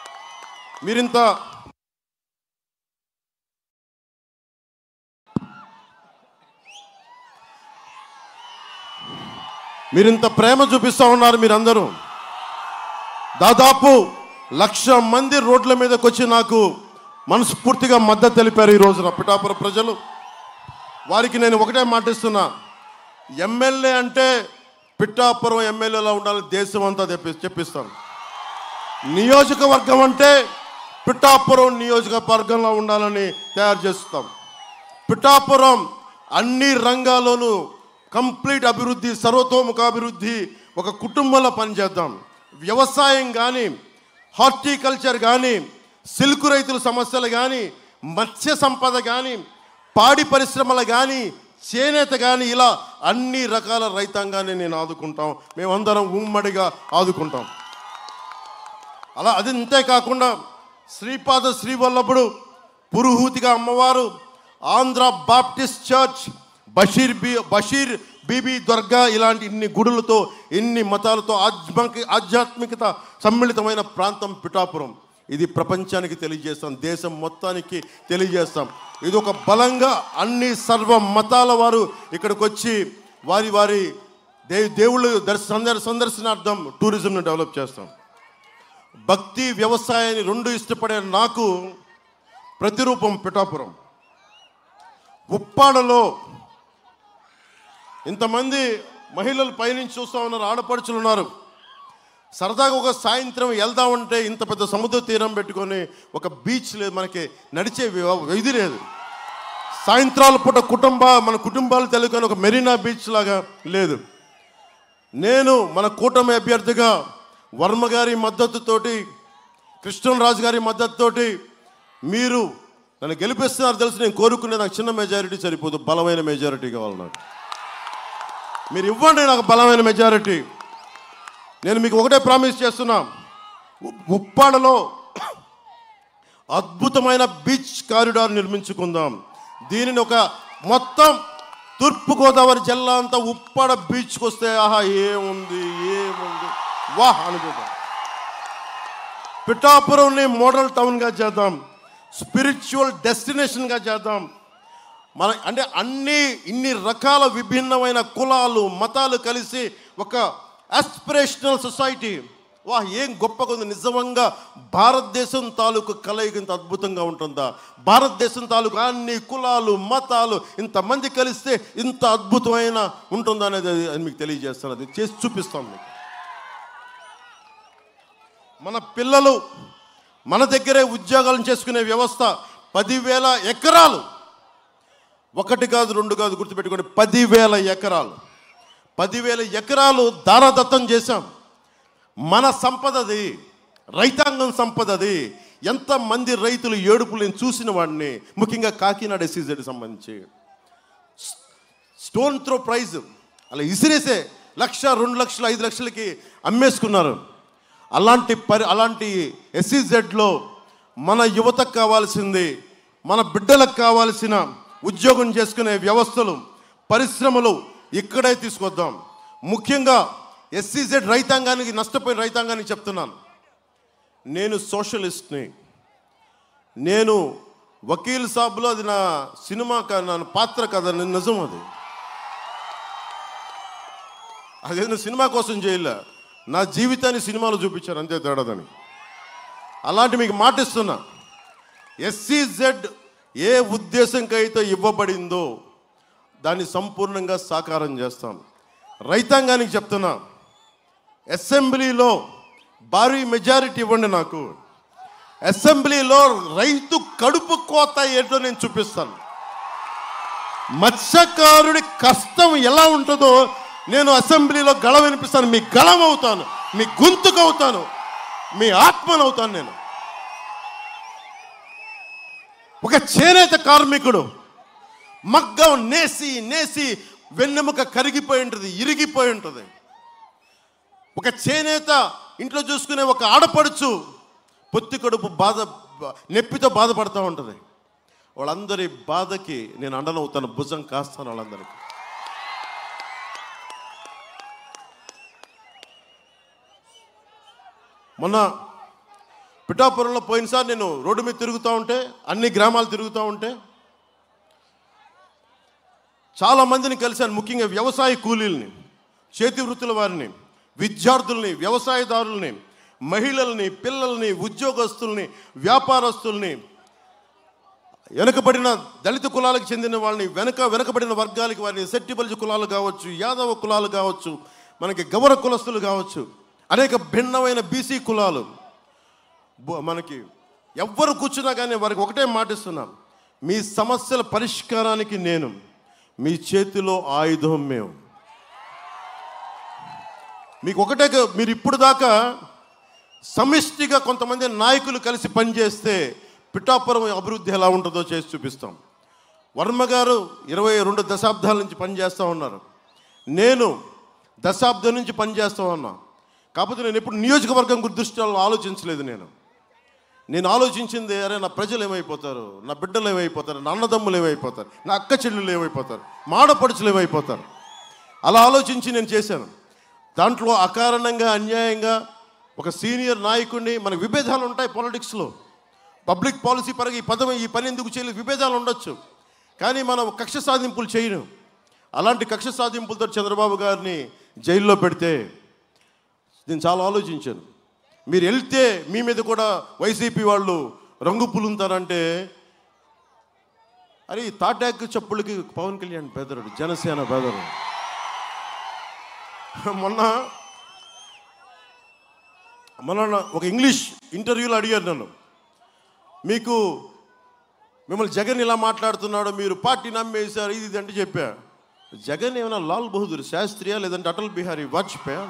మీరింత ప్రేమ చూపిస్తూ ఉన్నారు. మీరందరూ దాదాపు 1,00,000 మంది రోడ్ల మీదకి వచ్చి నాకు మనస్ఫూర్తిగా మద్దతు తెలిపారు ఈ రోజున పిఠాపురం ప్రజలు. వారికి నేను ఒకటే మాటిస్తున్నా, ఎమ్మెల్యే అంటే పిఠాపురం ఎమ్మెల్యేలా ఉండాలి, దేశం అంతా చెప్పిస్తాను. నియోజకవర్గం అంటే పిఠాపురం నియోజకవర్గంలో ఉండాలని తయారు చేస్తాం. పిఠాపురం అన్ని రంగాల్లోనూ కంప్లీట్ అభివృద్ధి, సర్వతోముఖాభివృద్ధి, ఒక కుటుంబంలో పనిచేద్దాం. వ్యవసాయం కానీ, హార్టికల్చర్ కానీ, సిల్క్ రైతుల సమస్యలు కానీ, మత్స్య సంపద కానీ, పాడి పరిశ్రమలు కానీ, చేనేత కానీ, ఇలా అన్ని రకాల రైతాంగాన్ని నేను ఆదుకుంటాం. మేమందరం ఉమ్మడిగా ఆదుకుంటాం. అలా అది అంతేకాకుండా శ్రీపాద శ్రీవల్లభుడు, పురుహూతిగా అమ్మవారు, ఆంధ్ర బాప్టిస్ట్ చర్చ్, బషీర్ బీబీ దర్గా, ఇలాంటి ఇన్ని గుడులతో, ఇన్ని మతాలతో ఆధ్యాత్మికత సమ్మిళితమైన ప్రాంతం పిఠాపురం. ఇది ప్రపంచానికి తెలియజేస్తాం, దేశం మొత్తానికి తెలియజేస్తాం. ఇది ఒక బలంగా అన్ని సర్వ మతాల వారు ఇక్కడికి వచ్చి వారి దేవుళ్ళు సందర్శనార్థం టూరిజంను డెవలప్ చేస్తాం. భక్తి వ్యవసాయాన్ని రెండు ఇష్టపడే నాకు ప్రతిరూపం పిఠాపురం. ఉప్పాడలో ఇంతమంది మహిళలు పైనుంచి చూస్తూ ఉన్నారు, ఆడపడుచులు ఉన్నారు. సరదాగా ఒక సాయంత్రం వెళ్దామంటే ఇంత పెద్ద సముద్ర తీరం పెట్టుకొని ఒక బీచ్ లేదు, మనకి నడిచే ఇది లేదు. సాయంత్రాల పూట మన కుటుంబాలు తెలుగుని ఒక మెరీనా బీచ్ లాగా లేదు. నేను మన కూటమి అభ్యర్థిగా వర్మ గారి మద్దతుతోటి, కృష్ణరాజు గారి మద్దతుతోటి మీరు నన్ను గెలిపిస్తున్నారు తెలుసు. నేను కోరుకునే నాకు చిన్న మెజారిటీ సరిపోదు, బలమైన మెజారిటీ కావాలి నాకు. మీరు ఇవ్వండి నాకు బలమైన మెజారిటీ. నేను మీకు ఒకటే ప్రామిస్ చేస్తున్నా, ఉప్పాడలో అద్భుతమైన బీచ్ కారిడార్ నిర్మించుకుందాం. దీనిని ఒక మొత్తం తూర్పుగోదావరి జిల్లా అంతా ఉప్పాడ బీచ్కి వస్తే ఆహా ఏముంది వాహ్ అనుకుందాం. పిఠాపురంని మోడల్ టౌన్గా చేద్దాం, స్పిరిచువల్ డెస్టినేషన్గా చేద్దాం. అంటే ఇన్ని రకాల విభిన్నమైన కులాలు మతాలు కలిసి ఒక ఆస్పిరేషనల్ సొసైటీ. వాహ్ ఏం గొప్పగా ఉంది నిజంగా. భారతదేశం తాలూకు కలయిక ఇంత అద్భుతంగా ఉంటుందా? భారతదేశం తాలూకు అన్ని కులాలు మతాలు ఇంతమంది కలిస్తే ఇంత అద్భుతమైన ఉంటుందా అనేది మీకు తెలియజేస్తాను. అది చేసి చూపిస్తాం మీకు. మన పిల్లలు మన దగ్గరే ఉద్యోగాలను చేసుకునే వ్యవస్థ. 10,000 ఎకరాలు, 1 కాదు 2 కాదు, గుర్తుపెట్టుకోండి, 10,000 ఎకరాలు. 10,000 ఎకరాలు దారాదత్తం చేశాం. మన సంపదది, రైతాంగం సంపదది. ఎంతమంది రైతులు ఏడుపులు నేను చూసిన వాడిని, ముఖ్యంగా కాకినాడ SEZ సంబంధించి స్టోన్ త్రో ప్రైజ్ అలా ఇసిరేసే 1,00,000, 2 లక్షలు, 5 లక్షలకి అమ్మేసుకున్నారు. అలాంటి SEZలో మన యువతకు కావాల్సింది, మన బిడ్డలకు కావాల్సిన ఉద్యోగం చేసుకునే వ్యవస్థలు, పరిశ్రమలు ఇక్కడే తీసుకొద్దాం. ముఖ్యంగా SEZ రైతాంగానికి, నష్టపోయిన రైతాంగానికి చెప్తున్నాను, నేను సోషలిస్ట్ని. నేను వకీల్ సాబ్లో అది నా సినిమా నా పాత్ర కదా, నిజం. అదేదో సినిమా కోసం చేయలే, నా జీవితాన్ని సినిమాలో చూపించాను, అంతే తేడాదని. అలాంటి మీకు మాటిస్తున్నా, SEZ ఏ ఉద్దేశంకైతే ఇవ్వబడిందో దాన్ని సంపూర్ణంగా సాకారం చేస్తాం. రైతాంగానికి చెప్తున్నా, అసెంబ్లీలో భారీ మెజారిటీ ఇవ్వండి నాకు. అసెంబ్లీలో రైతు కడుపు కోత ఏంటో నేను చూపిస్తాను. మత్స్యకారుడి కష్టం ఎలా ఉంటుందో నేను అసెంబ్లీలో గళం వినిపిస్తాను. మీ గళం అవుతాను, మీ గొంతుకు అవుతాను, మీ ఆత్మనవుతాను. నేను ఒక చేనేత కార్మికుడు మగ్గం నేసి వెన్నెముక కరిగిపోయి ఉంటుంది, ఇరిగిపోయి ఉంటుంది. ఒక చేనేత ఇంట్లో చూసుకునే ఒక ఆడపడుచు పొత్తి కడుపు నొప్పితో బాధపడుతూ ఉంటుంది. వాళ్ళందరి బాధకి నేను అండనవుతాను, భుజం కాస్తాను వాళ్ళందరికీ. మొన్న పిఠాపురంలో పోయినసారి నేను రోడ్డు మీద తిరుగుతూ ఉంటే, అన్ని గ్రామాలు తిరుగుతూ ఉంటే చాలామందిని కలిశాను. ముఖ్యంగా వ్యవసాయ కూలీల్ని, చేతి వృత్తుల వారిని, విద్యార్థుల్ని, వ్యవసాయదారుల్ని, మహిళల్ని, పిల్లల్ని, ఉద్యోగస్తుల్ని, వ్యాపారస్తుల్ని, వెనుకబడిన దళిత కులాలకు చెందిన వాళ్ళని, వెనుకబడిన వర్గాలకి వారిని, సెట్టిబల్జి కులాలు కావచ్చు, యాదవ కులాలు కావచ్చు, మనకి గౌర కులస్తులు కావచ్చు, అనేక భిన్నమైన BC కులాలు, మనకి ఎవ్వరు కూర్చున్నా కానీ వారికి ఒకటే మాటిస్తున్నాం, మీ సమస్యల పరిష్కారానికి నేను, మీ చేతిలో ఆయుధం మేము. మీకు ఒకటే, మీరు ఇప్పుడు దాకా సమిష్టిగా కొంతమంది నాయకులు కలిసి పనిచేస్తే పిఠాపురం అభివృద్ధి ఎలా ఉంటుందో చేసి చూపిస్తాం. వర్మ గారు 22 దశాబ్దాల నుంచి పనిచేస్తూ ఉన్నారు, నేను దశాబ్దం నుంచి పనిచేస్తూ ఉన్నా. కాకపోతే నేను ఎప్పుడు నియోజకవర్గం దృష్టిలో ఆలోచించలేదు. నేను ఆలోచించింది, అరే నా ప్రజలు ఏమైపోతారు, నా బిడ్డలు ఏమైపోతారు, నా అన్నదమ్ములు ఏమైపోతారు, నా అక్క చెల్లెళ్ళు ఏమైపోతారు, మాడపడుచులు ఏమైపోతారు, అలా ఆలోచించి నేను చేశాను. దాంట్లో అకారణంగా అన్యాయంగా ఒక సీనియర్ నాయకుడిని, మనకు విభేదాలు ఉంటాయి పాలిటిక్స్లో, పబ్లిక్ పాలసీ పరంగా ఈ పని ఎందుకు చేయలేదు, విభేదాలు ఉండొచ్చు, కానీ మనం కక్ష సాధింపులు చేయను. అలాంటి కక్ష సాధింపులతో చంద్రబాబు గారిని జైల్లో పెడితే నేను చాలా ఆలోచించాను. మీరు వెళ్తే మీ మీద కూడా వైసీపీ వాళ్ళు రంగు పులుంతారంటే, అరే ఈ తాటాక్ చప్పులకి పవన్ కళ్యాణ్ బెదరుడు, జనసేన బెదరు. మొన్న మన ఒక ఇంగ్లీష్ ఇంటర్వ్యూలో అడిగారు నన్ను, మిమ్మల్ని జగన్ ఇలా మాట్లాడుతున్నాడు, మీరు పార్టీ నమ్మేశారు, ఇది అంటే చెప్పా. జగన్ ఏమైనా లాల్ బహదూర్ శాస్త్రియా లేదంటే అటల్ బిహారీ వాజ్పేయి?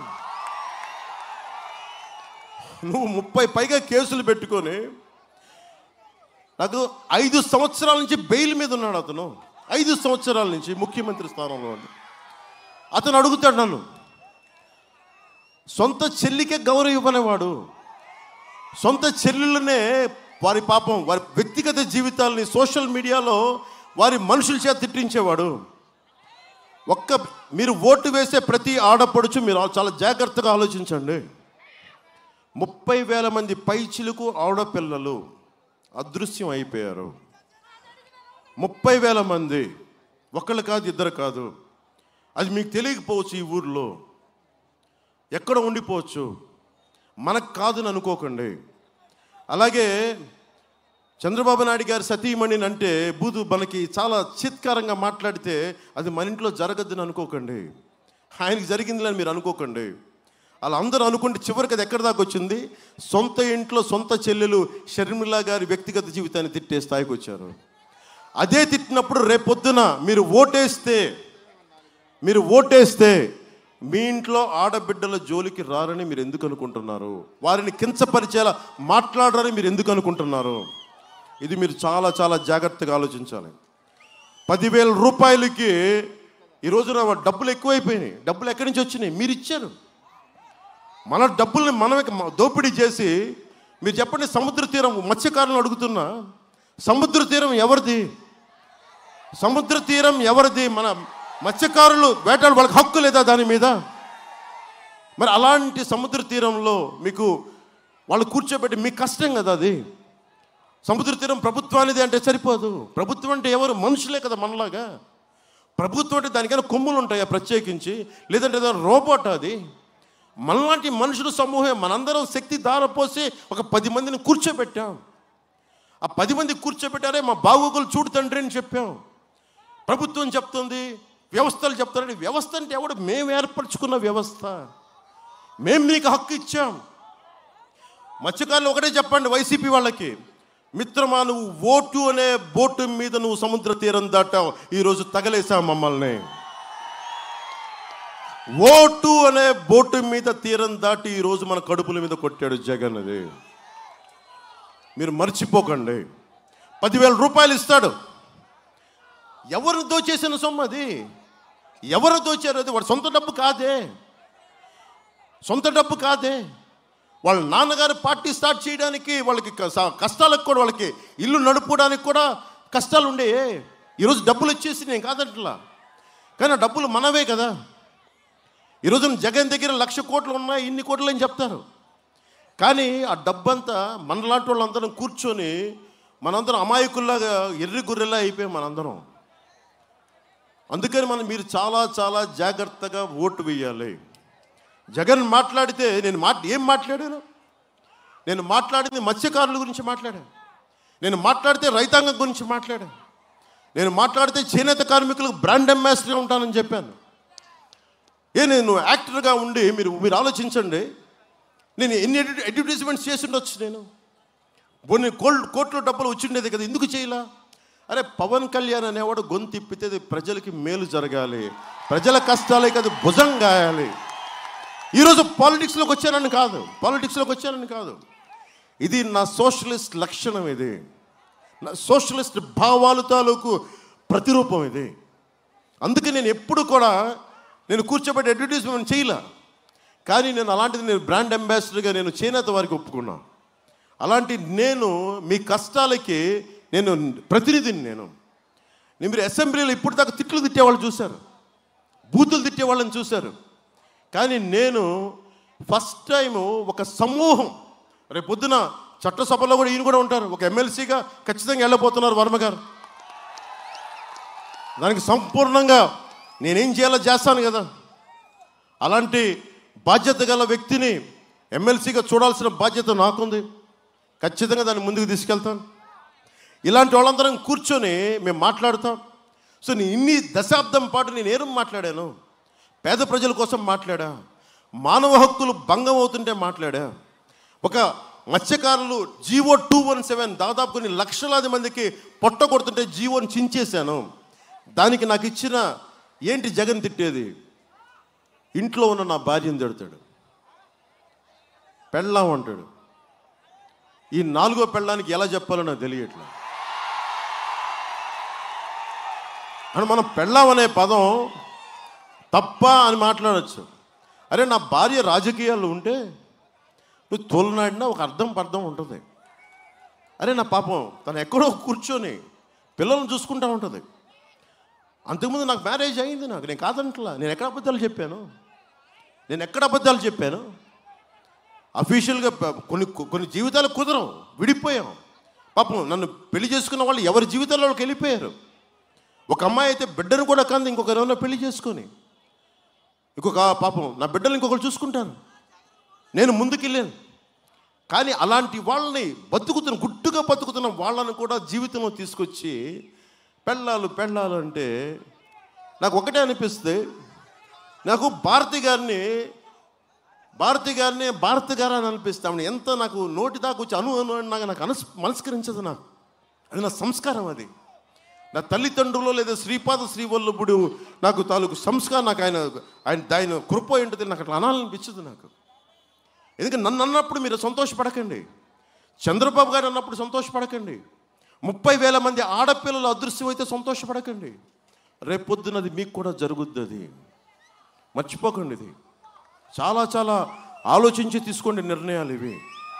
నువ్వు 30 పైగా కేసులు పెట్టుకొని నాకు 5 సంవత్సరాల నుంచి బెయిల్ మీద ఉన్నాడు అతను. 5 సంవత్సరాల నుంచి ముఖ్యమంత్రి స్థానంలో ఉంది. అతను అడుగుతాడు నన్ను, సొంత చెల్లికే గౌరవం ఇవ్వనేవాడు, సొంత చెల్లెళ్ళనే వారి పాపం వారి వ్యక్తిగత జీవితాలని సోషల్ మీడియాలో వారి మనుషుల చేత తిట్టించేవాడు. మీరు ఓటు వేసే ప్రతి ఆడపడుచు మీరు చాలా జాగ్రత్తగా ఆలోచించండి. 30,000 మంది పైచిలకు ఆడపిల్లలు అదృశ్యం అయిపోయారు. 30,000 మంది, ఒకళ్ళు కాదు, ఇద్దరు కాదు. అది మీకు తెలియకపోవచ్చు, ఈ ఊర్లో ఎక్కడ ఉండిపోవచ్చు, మనకు కాదని అనుకోకండి. అలాగే చంద్రబాబు నాయుడు గారి సతీమణిని అంటే మనకి చాలా చిత్కారంగా మాట్లాడితే అది మన ఇంట్లో జరగద్దని అనుకోకండి. ఆయనకి జరిగిందని మీరు అనుకోకండి. అలా అందరూ అనుకుంటే చివరికి అది ఎక్కడి దాకా వచ్చింది? సొంత ఇంట్లో సొంత చెల్లెలు షర్మిల గారి వ్యక్తిగత జీవితాన్ని తిట్టే స్థాయికి వచ్చారు. అదే తిట్టినప్పుడు రేపొద్దున మీరు ఓటేస్తే మీ ఇంట్లో ఆడబిడ్డల జోలికి రారని మీరు ఎందుకు అనుకుంటున్నారు? వారిని కించపరిచేలా మాట్లాడరని మీరు ఎందుకు అనుకుంటున్నారు? ఇది మీరు చాలా చాలా జాగ్రత్తగా ఆలోచించాలి. 10,000 రూపాయలకి ఈ రోజున డబ్బులు ఎక్కువైపోయినాయి. డబ్బులు ఎక్కడి నుంచి వచ్చినాయి? మీరు ఇచ్చారు. మన డబ్బుల్ని మనమే దోపిడీ చేసి, మీరు చెప్పండి, సముద్ర తీరం మత్స్యకారులను అడుగుతున్నా, సముద్ర తీరం ఎవరిది? సముద్ర తీరం ఎవరిది? మన మత్స్యకారులు వేటాడు, వాళ్ళకి హక్కు లేదా దాని మీద? మరి అలాంటి సముద్ర తీరంలో మీకు వాళ్ళు కూర్చోబెట్టి మీకు కష్టం కదా అది. సముద్ర తీరం ప్రభుత్వానిది అంటే సరిపోదు. ప్రభుత్వం అంటే ఎవరు? మనుషులే కదా మనలాగా. ప్రభుత్వం అంటే దానికైనా కొమ్ములు ఉంటాయా ప్రత్యేకించి? లేదంటే ఏదైనా రోబోట్? అది మనలాంటి మనుషుల సమూహం. మనందరం శక్తి దారపోసి ఒక 10 మందిని కూర్చోబెట్టాం. ఆ 10 మంది కూర్చోబెట్టారే మా బాగోగులు చూడు తండ్రి అని చెప్పాం. ప్రభుత్వం చెప్తుంది, వ్యవస్థలు చెప్తారండి. వ్యవస్థ అంటే ఎవడు? మేము ఏర్పరచుకున్న వ్యవస్థ. మేము మీకు హక్కు ఇచ్చాం. మత్స్యకారులు ఒకటే చెప్పండి వైసీపీ వాళ్ళకి, మిత్రమా, నువ్వు ఓటు అనే బోటు మీద నువ్వు సముద్ర తీరం దాటావు, ఈరోజు తగలేసావు మమ్మల్ని. ఓటు అనే బోటు మీద తీరం దాటి ఈరోజు మన కడుపుల మీద కొట్టాడు జగన్. అది మీరు మర్చిపోకండి. 10,000 రూపాయలు ఇస్తాడు. ఎవరు దోచేసిన సొమ్ము అది? ఎవరు దోచారు? అది వాడు సొంత డబ్బు కాదే. వాళ్ళ నాన్నగారు పార్టీ స్టార్ట్ చేయడానికి వాళ్ళకి కష్టాలకు కూడా, వాళ్ళకి ఇల్లు నడుపుకోవడానికి కూడా కష్టాలు ఉండే. ఈరోజు డబ్బులు వచ్చేసి నేను కాదంటలా, కానీ ఆ డబ్బులు మనవే కదా. ఈరోజు జగన్ దగ్గర 1,00,000 కోట్లు ఉన్నాయి, ఇన్ని కోట్లు అని చెప్తారు. కానీ ఆ డబ్బంతా మనలాంటి వాళ్ళందరం కూర్చొని మనందరం అమాయకుల్లాగా ఎర్రి గుర్రెలా అయిపోయాం మనందరం. అందుకని మీరు చాలా చాలా జాగ్రత్తగా ఓటు వేయాలి. జగన్ మాట్లాడితే ఏం మాట్లాడాను? నేను మాట్లాడింది మత్స్యకారుల గురించి మాట్లాడాను. నేను మాట్లాడితే రైతాంగం గురించి మాట్లాడాను. నేను మాట్లాడితే చేనేత కార్మికులకు బ్రాండ్ అంబాసిడర్ ఉంటానని చెప్పాను. నేను యాక్టర్గా ఉండి మీరు ఆలోచించండి, నేను ఎన్ని అడ్వర్టైజ్మెంట్స్ చేసి ఉండొచ్చు. నేను కొన్ని కోట్ల డబ్బులు వచ్చిండేది కదా, ఎందుకు చేయలా? అరే, పవన్ కళ్యాణ్ అనేవాడు గొంతు తిప్పితే ప్రజలకి మేలు జరగాలి, ప్రజల కష్టాలే కదా భుజం గాయాలి. ఈరోజు పాలిటిక్స్లోకి వచ్చానని కాదు. ఇది నా సోషలిస్ట్ లక్షణం. ఇది నా సోషలిస్ట్ భావాలు తాలూకు ప్రతిరూపం ఇది. అందుకే నేను ఎప్పుడు కూడా కూర్చోబెట్టి అడ్వర్టైజ్మెంట్ చేయలే. కానీ అలాంటిది బ్రాండ్ అంబాసిడర్గా చేనేత వారికి ఒప్పుకున్నా. అలాంటి మీ కష్టాలకి ప్రతినిధిని. మీరు అసెంబ్లీలో ఇప్పుడు దాకా తిట్లు తిట్టేవాళ్ళు చూశారు, బూతులు తిట్టేవాళ్ళని చూశారు. కానీ ఫస్ట్ టైము ఒక సమూహం, రేపు పొద్దున చట్టసభలో కూడా ఈయన కూడా ఉంటారు, ఒక ఎమ్మెల్సీగా ఖచ్చితంగా వెళ్ళబోతున్నారు వర్మ గారు. దానికి సంపూర్ణంగా నేనేం చేయాలో చేస్తాను కదా. అలాంటి బాధ్యత గల వ్యక్తిని ఎమ్మెల్సీగా చూడాల్సిన బాధ్యత నాకుంది. ఖచ్చితంగా దాన్ని ముందుకు తీసుకెళ్తాను. ఇలాంటి వాళ్ళందరం కూర్చొని మేము మాట్లాడతాం. సో ఇన్ని దశాబ్దం పాటు నేనేం మాట్లాడాను? పేద ప్రజల కోసం మాట్లాడా, మానవ హక్కులు భంగం అవుతుంటే మాట్లాడా, ఒక మత్స్యకారులు జీవో 217 దాదాపు కొన్ని లక్షలాది మందికి పొట్ట కొడుతుంటే జీవోని చించేశాను. దానికి నాకు ఇచ్చిన ఏంటి జగన్ తిట్టేది? ఇంట్లో ఉన్న నా భార్యను తిడతాడు, పెళ్ళాం అంటాడు. ఈ 4వ పెళ్ళానికి ఎలా చెప్పాలో నాకు తెలియట్లా. అని మనం పెళ్ళాం అనే పదం తప్ప అని మాట్లాడచ్చు. అరే, నా భార్య రాజకీయాల్లో ఉంటే నువ్వు తోలనాడినా ఒక అర్థం ఉంటుంది. అరే, నా పాపం తను ఎక్కడో కూర్చొని పిల్లలను చూసుకుంటూ ఉంటుంది. అంతకుముందు నాకు మ్యారేజ్ అయింది, నేను కాదంటలా. నేను ఎక్కడ అబద్ధాలు చెప్పాను? అఫీషియల్గా కొన్ని జీవితాలు కుదరం, విడిపోయాం. పాపం నన్ను పెళ్లి చేసుకున్న వాళ్ళు ఎవరి జీవితాల్లోకి వెళ్ళిపోయారు. ఒక అమ్మాయి అయితే బిడ్డను కూడా కంది ఇంకొకరు పెళ్లి చేసుకొని, ఇంకొక పాపం నా బిడ్డలు ఇంకొకరు చూసుకుంటాను. నేను ముందుకెళ్ళాను. కానీ అలాంటి వాళ్ళని గుట్టుగా బతుకుతున్న వాళ్ళను కూడా జీవితంలో తీసుకొచ్చి పెళ్ళాలు అంటే నాకు ఒకటే అనిపిస్తే, నాకు భారతి గారిని అని అనిపిస్తామని ఎంత నాకు నోటి దాకా వచ్చి అను నాకు మనస్కరించదు. అది నా సంస్కారం. అది నా తల్లిదండ్రులు లేదా శ్రీపాద శ్రీవల్లభుడు నాకు తాలూకు సంస్కారం. నాకు ఆయన కృప ఏంటది నాకు అట్లా అనాలనిపించదు నాకు. ఎందుకంటే నన్ను అన్నప్పుడు మీరు సంతోషపడకండి, చంద్రబాబు గారు అన్నప్పుడు సంతోషపడకండి, 30,000 మంది ఆడపిల్లలు అదృశ్యం అయితే సంతోషపడకండి. రేపొద్దునది మీకు కూడా జరుగుద్ది. అది మర్చిపోకండి. ఇది చాలా చాలా ఆలోచించి తీసుకోండి నిర్ణయాలు ఇవి.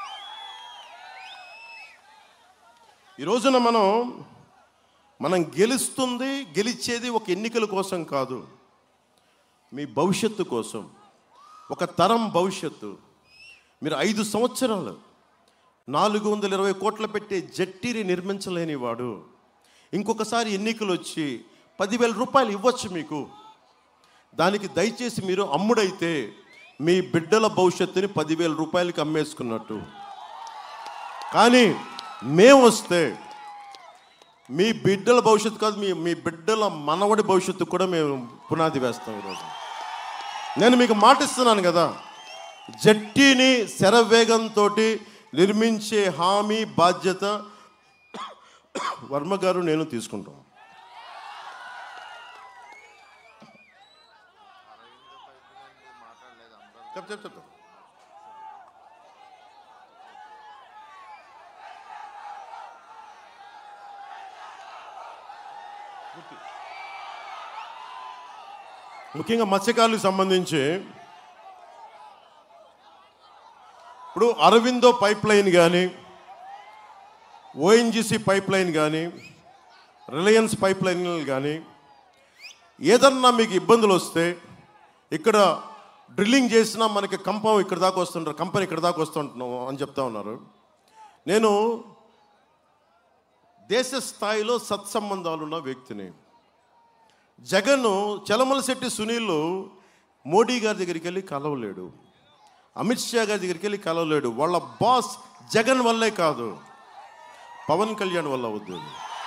ఈ రోజున మనం గెలిచేది ఒక ఎన్నికల కోసం కాదు, మీ భవిష్యత్తు కోసం, ఒక తరం భవిష్యత్తు. మీరు 5 సంవత్సరాలు 420 కోట్లు పెట్టే జట్టీని నిర్మించలేని వాడు ఇంకొకసారి ఎన్నికలు వచ్చి 10,000 రూపాయలు ఇవ్వచ్చు మీకు. దానికి దయచేసి మీరు అమ్ముడైతే మీ బిడ్డల భవిష్యత్తుని 10,000 రూపాయలకి అమ్మేసుకున్నట్టు. కానీ మేము వస్తే మీ బిడ్డల భవిష్యత్తు కాదు, మీ బిడ్డల మనవడి భవిష్యత్తు కూడా మేము పునాది వేస్తాం. ఈరోజు నేను మీకు మాటిస్తున్నాను కదా, జట్టీని శరవేగంతో నిర్మించే హామీ బాధ్యత వర్మ గారు నేను తీసుకుంటాం. చెప్తా ముఖ్యంగా మత్స్యకారులకు సంబంధించి ఇప్పుడు అరవిందో పైప్ లైన్ కానీ, ఓఎన్జీసీ పైప్ లైన్ కానీ, రిలయన్స్ పైప్ లైన్లు కానీ ఏదన్నా మీకు ఇబ్బందులు వస్తే, ఇక్కడ డ్రిల్లింగ్ చేసినా మనకి కంపం ఇక్కడ దాకా వస్తుంటారు, కంపెనీ ఇక్కడ దాకా వస్తుంటున్నాం అని చెప్తా ఉన్నారు. నేను దేశ స్థాయిలో సత్సంబంధాలున్న వ్యక్తిని. జగన్ చలమలశెట్టి సునీల్ మోడీ గారి దగ్గరికి వెళ్ళి కలవలేడు, అమిత్ షా గారి దగ్గరికి వెళ్ళి కలవలేడు. వాళ్ళ బాస్ జగన్ వల్లే కాదు, పవన్ కళ్యాణ్ వల్ల అవుద్ది.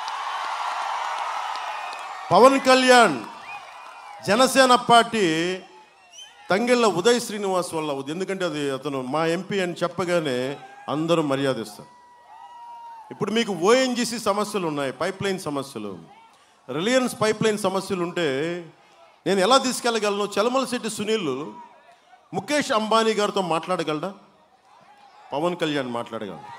పవన్ కళ్యాణ్ జనసేన పార్టీ తంగెళ్ళ ఉదయ్ శ్రీనివాస్ వల్ల అవుద్ది. ఎందుకంటే అది అతను మా ఎంపీ అని చెప్పగానే అందరూ మర్యాదిస్తారు. ఇప్పుడు మీకు ఓఎన్జీసీ సమస్యలు ఉన్నాయి, పైప్ లైన్ సమస్యలు, రిలయన్స్ పైప్ లైన్ సమస్యలు ఉంటే నేను ఎలా తీసుకెళ్ళగలను? చలమలశెట్టి సునీల్ ముఖేష్ అంబానీ గారితో మాట్లాడగలడా? పవన్ కళ్యాణ్ మాట్లాడగలడు.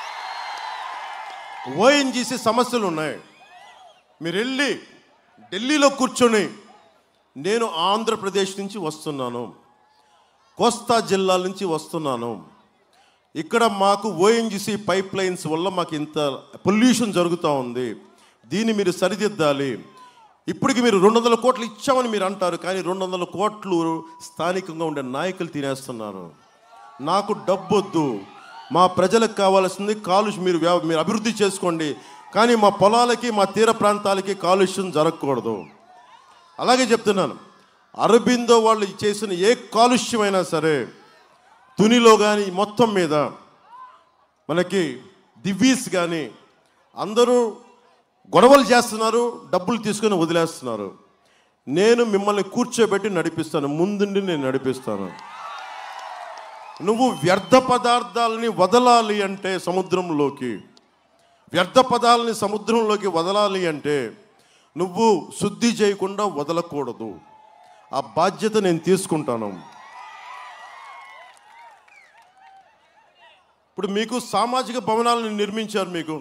ఓఎన్జీసీ సమస్యలు ఉన్నాయి, మీరు వెళ్ళి ఢిల్లీలో కూర్చొని నేను ఆంధ్రప్రదేశ్ నుంచి వస్తున్నాను, కోస్తా జిల్లాల నుంచి వస్తున్నాను, ఇక్కడ మాకు ఓఎన్జీసీ పైప్ లైన్స్ వల్ల మాకు ఇంత పొల్యూషన్ జరుగుతూ ఉంది, దీన్ని మీరు సరిదిద్దాలి. ఇప్పటికి మీరు 200 కోట్లు ఇచ్చామని మీరు అంటారు, కానీ 200 కోట్లు స్థానికంగా ఉండే నాయకులు తినేస్తున్నారు. నాకు డబ్బొద్దు, మా ప్రజలకు కావాల్సింది కాలుష్యం, మీరు అభివృద్ధి చేసుకోండి, కానీ మా పొలాలకి మా తీర ప్రాంతాలకి కాలుష్యం జరగకూడదు. అలాగే చెప్తున్నాను, అరబిందో వాళ్ళు చేసిన ఏ కాలుష్యమైనా సరే తునిలో కానీ మొత్తం మీద మనకి దివ్వీస్ కానీ అందరూ గొడవలు చేస్తున్నారు, డబ్బులు తీసుకొని వదిలేస్తున్నారు. నేను మిమ్మల్ని కూర్చోబెట్టి నడిపిస్తాను, ముందుండి నేను నడిపిస్తాను. నువ్వు వ్యర్థ పదార్థాలని వదలాలి అంటే సముద్రంలోకి, వ్యర్థ పదాలని సముద్రంలోకి వదలాలి అంటే నువ్వు శుద్ధి చేయకుండా వదలకూడదు. ఆ బాధ్యత నేను తీసుకుంటాను. ఇప్పుడు మీకు సామాజిక భవనాలను నిర్మించారు. మీకు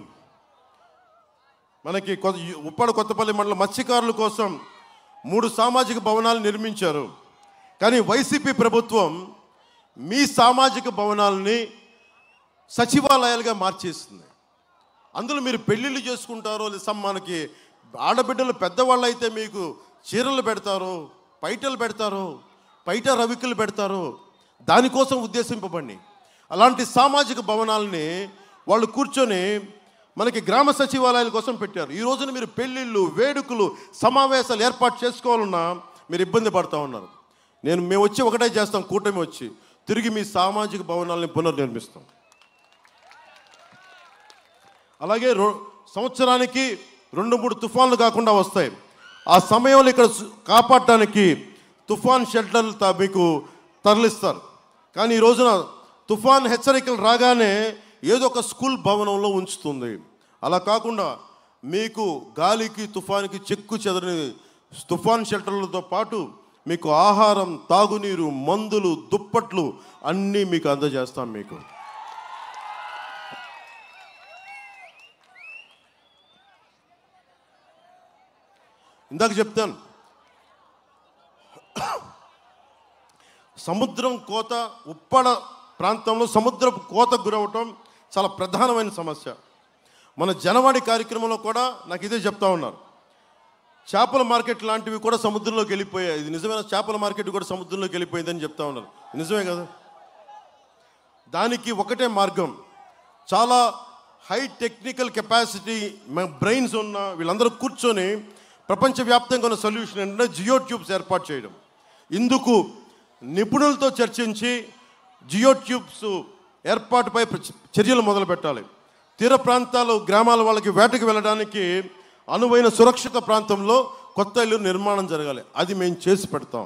మనకి ఉప్పాడ కొత్తపల్లి మండల మత్స్యకారుల కోసం 3 సామాజిక భవనాలు నిర్మించారు. కానీ వైసీపీ ప్రభుత్వం మీ సామాజిక భవనాలని సచివాలయాలుగా మార్చేస్తుంది. అందులో మీరు పెళ్ళిళ్ళు చేసుకుంటారో, లేదా మనకి ఆడబిడ్డలు పెద్దవాళ్ళు అయితే మీకు చీరలు పెడతారు, పైటలు పెడతారు, పైట రవికలు పెడతారు. దానికోసం ఉద్దేశింపబడి అలాంటి సామాజిక భవనాలని వాళ్ళు కూర్చొని మనకి గ్రామ సచివాలయాల కోసం పెట్టారు. ఈ రోజున మీరు పెళ్ళిళ్ళు, వేడుకలు, సమావేశాలు ఏర్పాటు చేసుకోవాలన్నా మీరు ఇబ్బంది పడుతూ ఉన్నారు. మేము వచ్చి ఒకటే చేస్తాం, కూటమి వచ్చి తిరిగి మీ సామాజిక భవనాలని పునర్నిర్మిస్తాం. అలాగే సంవత్సరానికి 2-3 తుఫాన్లు కాకుండా వస్తాయి. ఆ సమయంలో ఇక్కడ కాపాడటానికి తుఫాన్ షెల్టర్లు మీకు తరలిస్తారు. కానీ ఈ రోజున తుఫాన్ హెచ్చరికలు రాగానే ఏదో ఒక స్కూల్ భవనంలో ఉంచుతుంది. అలా కాకుండా మీకు గాలికి తుఫానికి చెక్కు చెదరని తుఫాన్ షెల్టర్లతో పాటు మీకు ఆహారం, తాగునీరు, మందులు, దుప్పట్లు అన్నీ మీకు అందజేస్తాం. మీకు ఇందాక చెప్తాను, సముద్రం కోత, ఉప్పడ ప్రాంతంలో సముద్రపు కోతకు గురవటం చాలా ప్రధానమైన సమస్య. మన జనవాణి కార్యక్రమంలో కూడా నాకు ఇదే చెప్తా ఉన్నారు. చేపల మార్కెట్ లాంటివి కూడా సముద్రంలోకి వెళ్ళిపోయాయి. ఇది నిజమైన చేపల మార్కెట్ కూడా సముద్రంలోకి వెళ్ళిపోయిందని చెప్తా ఉన్నారు. నిజమే కదా? దానికి ఒకటే మార్గం, చాలా హై టెక్నికల్ కెపాసిటీ బ్రెయిన్స్ ఉన్న వీళ్ళందరూ కూర్చొని ప్రపంచవ్యాప్తంగా ఉన్న సొల్యూషన్ ఏంటంటే జియో ట్యూబ్స్ ఏర్పాటు చేయడం. ఇందుకు నిపుణులతో చర్చించి జియో ట్యూబ్స్ ఏర్పాటుపై చర్యలు మొదలు పెట్టాలి. తీర ప్రాంతాలు, గ్రామాల వాళ్ళకి వేటకు వెళ్ళడానికి అనువైన సురక్షిత ప్రాంతంలో కొత్త ఇల్లు నిర్మాణం జరగాలి. అది మేము చేసి పెడతాం.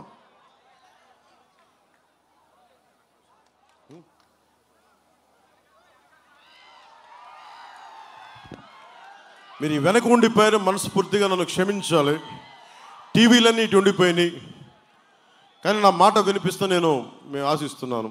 మీరు వెనక ఉండిపోయారు, మనస్ఫూర్తిగా నన్ను క్షమించాలి. టీవీలన్నీ ఇటు ఉండిపోయినాయి, కానీ నా మాట వినిపిస్తూ మేము ఆశిస్తున్నాను.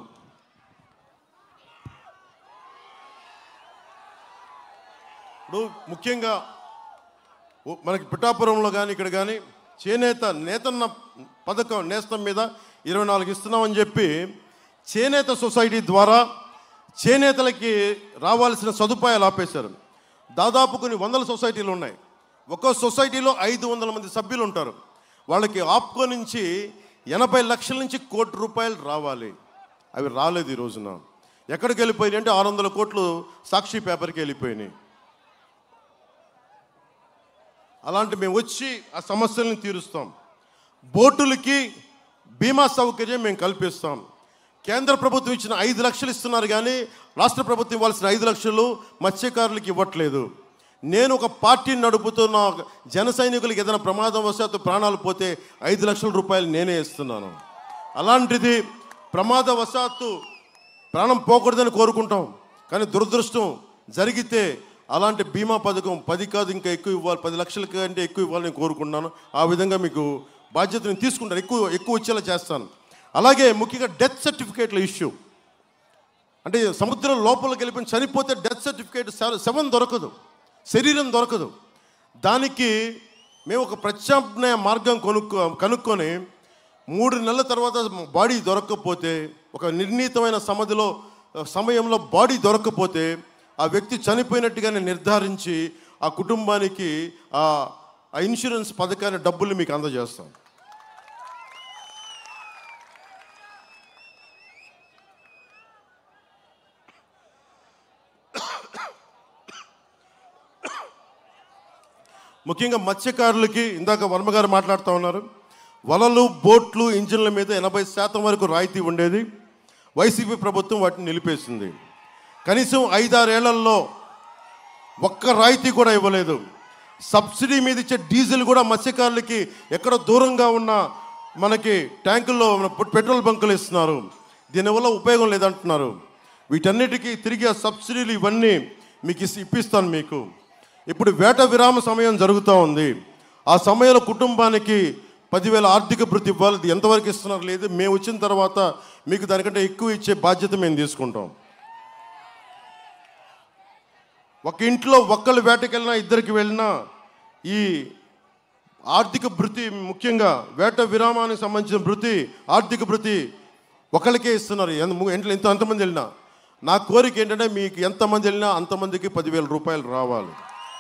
ఇప్పుడు ముఖ్యంగా మనకి పిఠాపురంలో కానీ ఇక్కడ కానీ చేనేత నేతన్న పథకం నేస్తం మీద 24 ఇస్తున్నామని చెప్పి చేనేత సొసైటీ ద్వారా చేనేతలకి రావాల్సిన సదుపాయాలు ఆపేశారు. దాదాపు కొన్ని వందల సొసైటీలు ఉన్నాయి. ఒక్కో సొసైటీలో 500 మంది సభ్యులు ఉంటారు. వాళ్ళకి ఆప్కో నుంచి 80 లక్షల నుంచి ₹1 కోటి రావాలి. అవి రాలేదు. ఈ రోజున ఎక్కడికి వెళ్ళిపోయినాయి అంటే 600 కోట్లు సాక్షి పేపర్కి వెళ్ళిపోయినాయి. అలాంటి మేము వచ్చి ఆ సమస్యలను తీరుస్తాం. బోటులకి బీమా సౌకర్యం మేము కల్పిస్తాం. కేంద్ర ప్రభుత్వం ఇచ్చిన 5 లక్షలు ఇస్తున్నారు, కానీ రాష్ట్ర ప్రభుత్వం ఇవ్వాల్సిన 5 లక్షలు మత్స్యకారులకి ఇవ్వట్లేదు. నేను ఒక పార్టీని నడుపుతున్న జన సైనికులకి ఏదైనా ప్రమాదవశాత్తు ప్రాణాలు పోతే 5 లక్షల రూపాయలు నేనే ఇస్తున్నాను. అలాంటిది ప్రమాదవశాత్తు ప్రాణం పోకూడదని కోరుకుంటాం, కానీ దురదృష్టం జరిగితే అలాంటి బీమా పథకం 10 కాదు ఇంకా ఎక్కువ ఇవ్వాలి, 10 లక్షల కంటే ఎక్కువ ఇవ్వాలని కోరుకుంటున్నాను. ఆ విధంగా మీకు బాధ్యతను తీసుకుంటాను, ఎక్కువ వచ్చేలా చేస్తాను. అలాగే ముఖ్యంగా డెత్ సర్టిఫికేట్ల ఇష్యూ, అంటే సముద్రం లోపలికి వెళ్ళిపోయి చనిపోతే డెత్ సర్టిఫికేట్ శవం దొరకదు, శరీరం దొరకదు. దానికి మేము ఒక ప్రత్యామ్నాయ మార్గం కనుక్కొని 3 నెలల తర్వాత బాడీ దొరకకపోతే, ఒక నిర్ణీతమైన సమయంలో బాడీ దొరకకపోతే ఆ వ్యక్తి చనిపోయినట్టుగానే నిర్ధారించి ఆ కుటుంబానికి ఆ ఇన్సూరెన్స్ పథకాన్ని డబ్బులు మీకు అందజేస్తాం. ముఖ్యంగా మత్స్యకారులకి ఇందాక వర్మగారు మాట్లాడుతూ ఉన్నారు. వలలు, బోట్లు, ఇంజిన్ల మీద 80% వరకు రాయితీ ఉండేది. వైసీపీ ప్రభుత్వం వాటిని నిలిపేసింది. కనీసం 5-6 ఏళ్లలో ఒక్క రాయితీ కూడా ఇవ్వలేదు. సబ్సిడీ మీద ఇచ్చే డీజిల్ కూడా మత్స్యకారులకి ఎక్కడ దూరంగా ఉన్న మనకి ట్యాంకుల్లో పెట్రోల్ బంకులు ఇస్తున్నారు. దీనివల్ల ఉపయోగం లేదంటున్నారు. వీటన్నిటికీ తిరిగి ఆ సబ్సిడీలు ఇవన్నీ మీకు ఇప్పిస్తాను. మీకు ఇప్పుడు వేట విరామ సమయం జరుగుతూ ఉంది. ఆ సమయంలో కుటుంబానికి 10,000 ఆర్థిక భృతి ఇవ్వాలి. ఇది ఎంతవరకు ఇస్తున్నారు లేదు. మేము వచ్చిన తర్వాత మీకు దానికంటే ఎక్కువ ఇచ్చే బాధ్యత మేము తీసుకుంటాం. ఒక ఇంట్లో ఒక్కళ్ళు వేటకెళ్ళినా ఇద్దరికి వెళ్ళినా ఈ ఆర్థిక భృతి, ముఖ్యంగా వేట విరామానికి సంబంధించిన భృతి, ఆర్థిక భృతి ఒకరికే ఇస్తున్నారు. ఇంట్లో ఎంతమంది వెళ్ళినా. నా కోరిక ఏంటంటే మీకు ఎంతమంది వెళ్ళినా అంతమందికి 10,000 రూపాయలు రావాలి.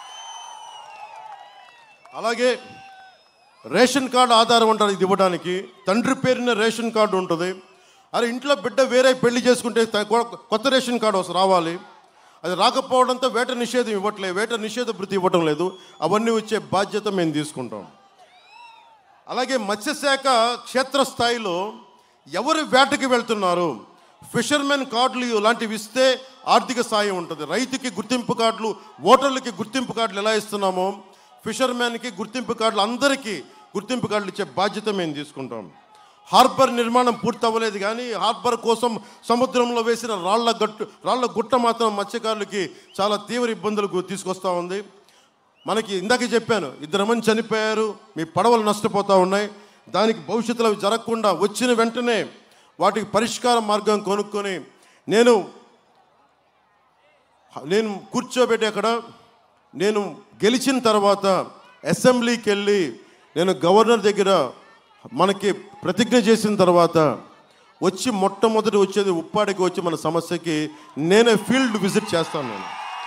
అలాగే రేషన్ కార్డు ఆధారం ఉంటారు ఇది ఇవ్వడానికి. తండ్రి పేరున రేషన్ కార్డు ఉంటుంది. అరే ఇంట్లో బిడ్డ వేరే పెళ్లి చేసుకుంటే కొత్త రేషన్ కార్డు రావాలి. అది రాకపోవడంతో వేట నిషేధం ఇవ్వట్లేదు, వేట నిషేధ భృతి ఇవ్వటం లేదు. అవన్నీ వచ్చే బాధ్యత మేము తీసుకుంటాం. అలాగే మత్స్యశాఖ క్షేత్రస్థాయిలో ఎవరు వేటకి వెళ్తున్నారు, ఫిషర్మెన్ కార్డులు లాంటివి ఇస్తే ఆర్థిక సాయం ఉంటుంది. రైతుకి గుర్తింపు కార్డులు, ఓటర్లకి గుర్తింపు కార్డులు ఎలా ఇస్తున్నామో ఫిషర్మెన్కి గుర్తింపు కార్డులు, అందరికీ గుర్తింపు కార్డులు ఇచ్చే బాధ్యత మేము తీసుకుంటాం. హార్బర్ నిర్మాణం పూర్తి అవ్వలేదు కానీ హార్బర్ కోసం సముద్రంలో వేసిన రాళ్ల గుట్ట మాత్రం మత్స్యకారులకి చాలా తీవ్ర ఇబ్బందులు తీసుకొస్తూ ఉంది. మనకి ఇందాక చెప్పాను, 2 మంది చనిపోయారు, మీ పడవలు నష్టపోతూ ఉన్నాయి. దానికి భవిష్యత్తులో అవి జరగకుండా వచ్చిన వెంటనే వాటికి పరిష్కార మార్గం కొనుక్కొని నేను కూర్చోబెట్టి అక్కడ నేను గెలిచిన తర్వాత అసెంబ్లీకి వెళ్ళి నేను గవర్నర్ దగ్గర మనకి ప్రతిజ్ఞ చేసిన తర్వాత వచ్చి మొట్టమొదటి వచ్చేది ఉప్పాడికి వచ్చి మన సమస్యకి నేనే ఫీల్డ్ విజిట్ చేస్తాను. నేను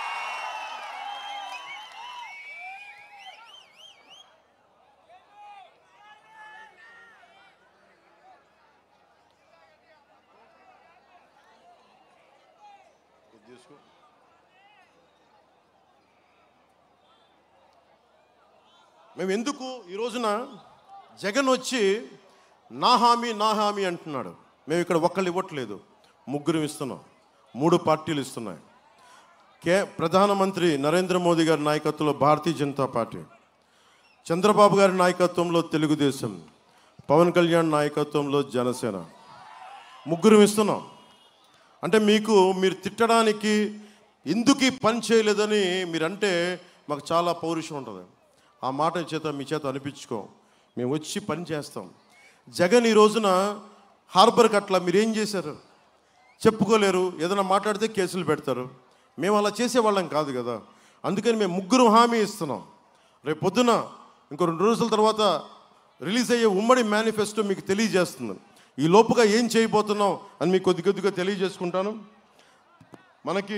మేము ఎందుకు ఈ రోజున జగన్ వచ్చి నా హామీ అంటున్నాడు. మేము ఇక్కడ ఒక్కళ్ళు ఇవ్వట్లేదు, 3 ఇస్తున్నాం, 3 పార్టీలు ఇస్తున్నాయి. ప్రధానమంత్రి నరేంద్ర మోదీ గారి నాయకత్వంలో భారతీయ జనతా పార్టీ, చంద్రబాబు గారి నాయకత్వంలో తెలుగుదేశం, పవన్ కళ్యాణ్ నాయకత్వంలో జనసేన, 3 ఇస్తున్నాం. అంటే మీరు తిట్టడానికి ఎందుకు పని చేయలేదని మీరంటే మాకు చాలా పౌరుషం ఉంటుంది. ఆ మాట మీ చేత అనిపించుకో, మేము వచ్చి పని చేస్తాం. జగన్ ఈ రోజున హార్బర్కి అట్లా మీరేం చేశారు చెప్పుకోలేరు, ఏదైనా మాట్లాడితే కేసులు పెడతారు. మేము అలా చేసేవాళ్ళం కాదు కదా. అందుకని మేము 3 హామీ ఇస్తున్నాం. రేపు పొద్దున ఇంకో 2 రోజుల తర్వాత రిలీజ్ అయ్యే ఉమ్మడి మేనిఫెస్టో మీకు తెలియజేస్తుంది. ఈ లోపుగా ఏం చేయబోతున్నాం అని మీకు కొద్దిగా తెలియజేసుకుంటాను. మనకి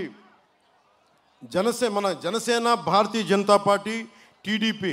జనసేన, భారతీయ జనతా పార్టీ, టీడీపీ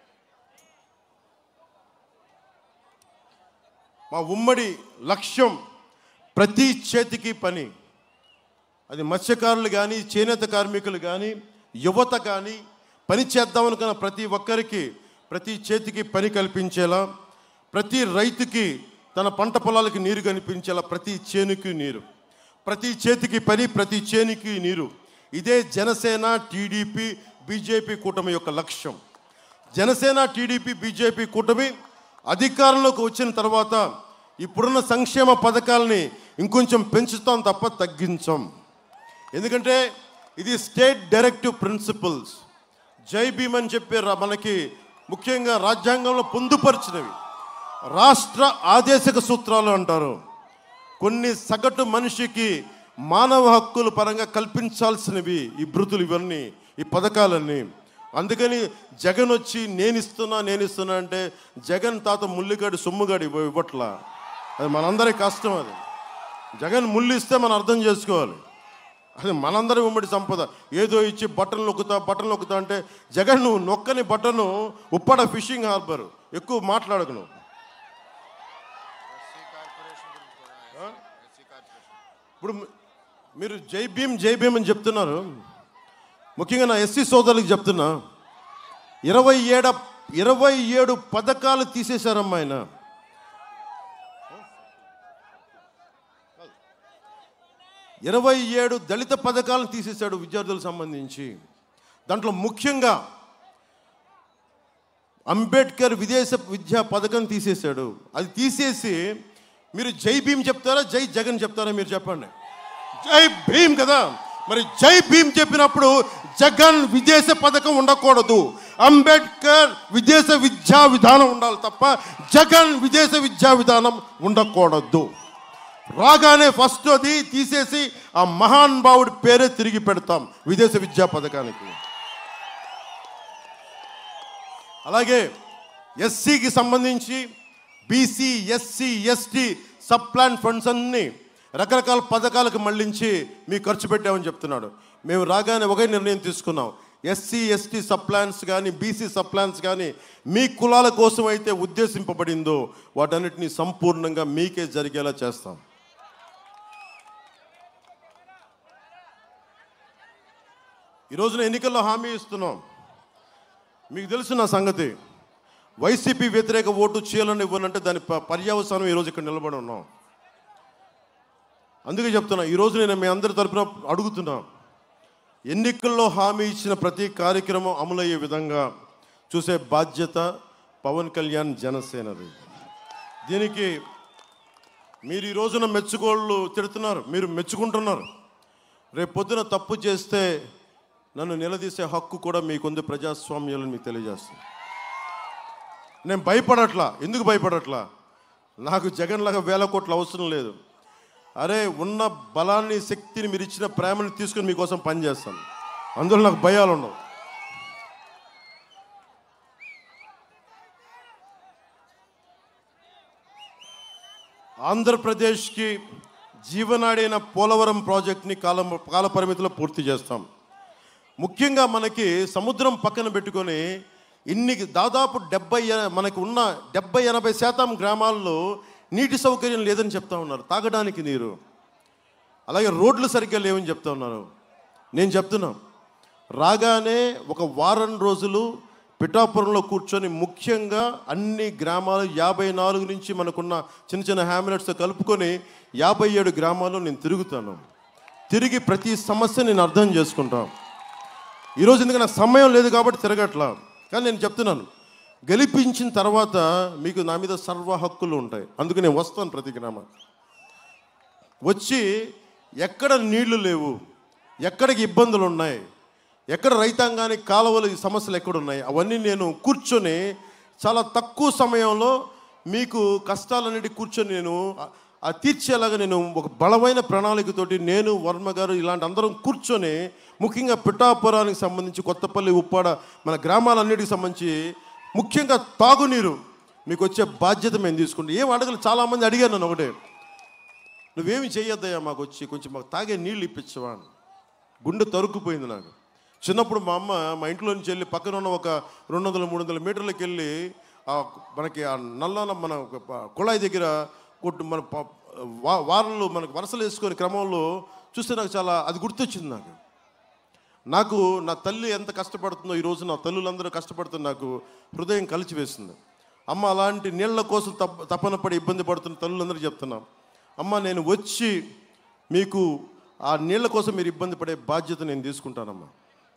మా ఉమ్మడి లక్ష్యం ప్రతి చేతికి పని. అది మత్స్యకారులు కానీ, చేనేత కార్మికులు కానీ, యువత కానీ, పని చేద్దామనుకున్న ప్రతి ఒక్కరికి ప్రతి చేతికి పని కల్పించేలా, ప్రతి రైతుకి తన పంట పొలాలకి నీరు కనిపించేలా, ప్రతి చేనుకి నీరు, ప్రతి చేతికి పని, ప్రతి చేనుకి నీరు. ఇదే జనసేన, టీడీపీ, బీజేపీ కూటమి యొక్క లక్ష్యం. జనసేన, టీడీపీ, బీజేపీ కూటమి అధికారంలోకి వచ్చిన తర్వాత ఇప్పుడున్న సంక్షేమ పథకాలని ఇంకొంచెం పెంచుతాం తప్ప తగ్గించాం. ఎందుకంటే ఇది స్టేట్ డైరెక్టివ్ ప్రిన్సిపల్స్, జై భీమ్ అని చెప్పే మనకి ముఖ్యంగా రాజ్యాంగంలో పొందుపరిచినవి రాష్ట్ర ఆదేశక సూత్రాలు అంటారు. కొన్ని సగటు మనిషికి మానవ హక్కుల పరంగా కల్పించాల్సినవి ఈ భృతులు, ఇవన్నీ ఈ పథకాలన్నీ. అందుకని జగన్ వచ్చి నేను ఇస్తున్నా అంటే జగన్ తాత ముల్లిగాడి సొమ్ముగాడి ఇవ్వట్లా. అది మనందరి కష్టం. అది జగన్ ముళ్ళు ఇస్తే మనం అర్థం చేసుకోవాలి. అది మనందరి ఉమ్మడి సంపద. ఏదో ఇచ్చి బటన్లు నొక్కుతా అంటే జగన్ నువ్వు నొక్కని బటను ఉప్పడ ఫిషింగ్ హార్బర్, ఎక్కువ మాట్లాడకు నువ్వు. ఇప్పుడు మీరు జై భీమ్ అని చెప్తున్నారు. ముఖ్యంగా నా ఎస్సీ సోదరులకు చెప్తున్నా, 27 పథకాలు తీసేశారమ్మా ఆయన. 27 దళిత పథకాలను తీసేశాడు విద్యార్థులకు సంబంధించి. దాంట్లో ముఖ్యంగా అంబేద్కర్ విదేశ విద్యా పథకం తీసేశాడు. అది తీసేసి మీరు జై భీమ్ చెప్తారా జై జగన్ చెప్తారా మీరు చెప్పండి. జై భీమ్ కదా, మరి జై భీమ్ చెప్పినప్పుడు జగన్ విదేశ పథకం ఉండకూడదు, అంబేద్కర్ విదేశ విద్యా విధానం ఉండాలి తప్ప జగన్ విదేశ విద్యా విధానం ఉండకూడదు. రాగానే ఫస్ట్ అది తీసేసి ఆ మహాన్ భావుడి పేరే తిరిగి పెడతాం విదేశ విద్యా పథకానికి. అలాగే ఎస్సీకి సంబంధించి BC, SC, ST sub plan funds అన్నీ రకరకాల పథకాలకు మళ్ళించి మీకు ఖర్చు పెట్టామని చెప్తున్నాడు. మేము రాగానే ఒకే నిర్ణయం తీసుకున్నాం, ఎస్సీ, ఎస్టీ సబ్ ప్లాన్స్ కానీ బీసీ సబ్ ప్లాన్స్ కానీ మీ కులాల కోసం అయితే ఉద్దేశింపబడిందో వాటన్నిటినీ సంపూర్ణంగా మీకే జరిగేలా చేస్తాం. ఈరోజున ఎన్నికల్లో హామీ ఇస్తున్నాం. మీకు తెలుసు నా సంగతి, వైసీపీ వ్యతిరేక ఓటు చేయాలని ఇవ్వనంటే దాని పర్యవసానం ఈరోజు ఇక్కడ నిలబడి ఉన్నాం. అందుకే చెప్తున్నా, ఈరోజు నేను మీ అందరి తరపున అడుగుతున్నా, ఎన్నికల్లో హామీ ఇచ్చిన ప్రతి కార్యక్రమం అమలయ్యే విధంగా చూసే బాధ్యత పవన్ కళ్యాణ్ జనసేనది. దీనికి మీరు ఈ రోజున మెచ్చుకోళ్ళు తిడుతున్నారు, మీరు మెచ్చుకుంటున్నారు. రేపు పొద్దున తప్పు చేస్తే నన్ను నిలదీసే హక్కు కూడా మీకుంది ప్రజాస్వామ్యాలను మీకు తెలియజేస్తాను. నేను భయపడట్లా. ఎందుకు భయపడట్లా? నాకు జగన్ లాగా 1000 కోట్ల అవసరం లేదు. అరే, ఉన్న బలాన్ని, శక్తిని, మీరు ఇచ్చిన ప్రేమని తీసుకుని మీకోసం పనిచేస్తాను. అందులో నాకు భయాలు ఉండవు. ఆంధ్రప్రదేశ్కి జీవనాడైన పోలవరం ప్రాజెక్ట్ని కాల పరిమితిలో పూర్తి చేస్తాం. ముఖ్యంగా మనకి సముద్రం పక్కన పెట్టుకొని దాదాపు మనకు ఉన్న 70-80% గ్రామాల్లో నీటి సౌకర్యం లేదని చెప్తా ఉన్నారు, తాగడానికి నీరు. అలాగే రోడ్లు సరిగ్గా లేవని చెప్తా ఉన్నారు. నేను చెప్తున్నా, రాగానే ఒక వారం రోజులు పిఠాపురంలో కూర్చొని ముఖ్యంగా అన్ని గ్రామాలు 54 నుంచి మనకున్న చిన్న చిన్న హ్యామ్లెట్స్తో కలుపుకొని 57 గ్రామాల్లో నేను తిరుగుతాను. తిరిగి ప్రతి సమస్య నేను అర్థం చేసుకుంటాను. ఈరోజు ఎందుకంటే నాకు సమయం లేదు కాబట్టి తిరగట్లా. కానీ నేను చెప్తున్నాను, గెలిపించిన తర్వాత మీకు నా మీద సర్వ హక్కులు ఉంటాయి. అందుకు నేను వస్తాను ప్రతి గ్రామానికి. వచ్చి ఎక్కడ నీళ్లు లేవు, ఎక్కడికి ఇబ్బందులు ఉన్నాయి, ఎక్కడ రైతాంగానికి కాలువలు సమస్యలు ఎక్కడున్నాయి, అవన్నీ నేను కూర్చొని చాలా తక్కువ సమయంలో మీకు కష్టాలన్నిటి కూర్చొని నేను తీర్చేలాగా నేను ఒక బలమైన ప్రణాళికతోటి నేను, వర్మ గారు ఇలాంటి అందరం కూర్చొని ముఖ్యంగా పిఠాపురానికి సంబంధించి కొత్తపల్లి, ఉప్పాడ మన గ్రామాలన్నిటికి సంబంధించి ముఖ్యంగా తాగునీరు మీకు వచ్చే బాధ్యత మేము తీసుకుంటాం. ఏం అడగలు చాలామంది అడిగాను నన్ను ఒకటే, నువ్వేమి చేయొద్దయ్యా మాకు వచ్చి కొంచెం మాకు తాగే నీళ్ళు ఇప్పించవా అని. గుండె తరుక్కుపోయింది నాకు. చిన్నప్పుడు మా అమ్మ మా ఇంట్లో నుంచి వెళ్ళి పక్కన ఉన్న ఒక 200-300 మీటర్లకు వెళ్ళి మనకి ఆ నల్ల మన కుళాయి దగ్గర మన వారంలో మనకు వరసలు వేసుకొని క్రమంలో చూస్తే నాకు చాలా అది గుర్తొచ్చింది. నాకు నా తల్లి ఎంత కష్టపడుతుందో ఈరోజు నా తల్లులందరూ కష్టపడుతున్న నాకు హృదయం కలిచివేస్తుంది. అమ్మ అలాంటి నీళ్ల కోసం తపన పడి ఇబ్బంది పడుతున్న తల్లులందరూ చెప్తున్నాం, అమ్మ నేను వచ్చి మీకు ఆ నీళ్ల కోసం మీరు ఇబ్బంది పడే బాధ్యత నేను తీసుకుంటానమ్మా.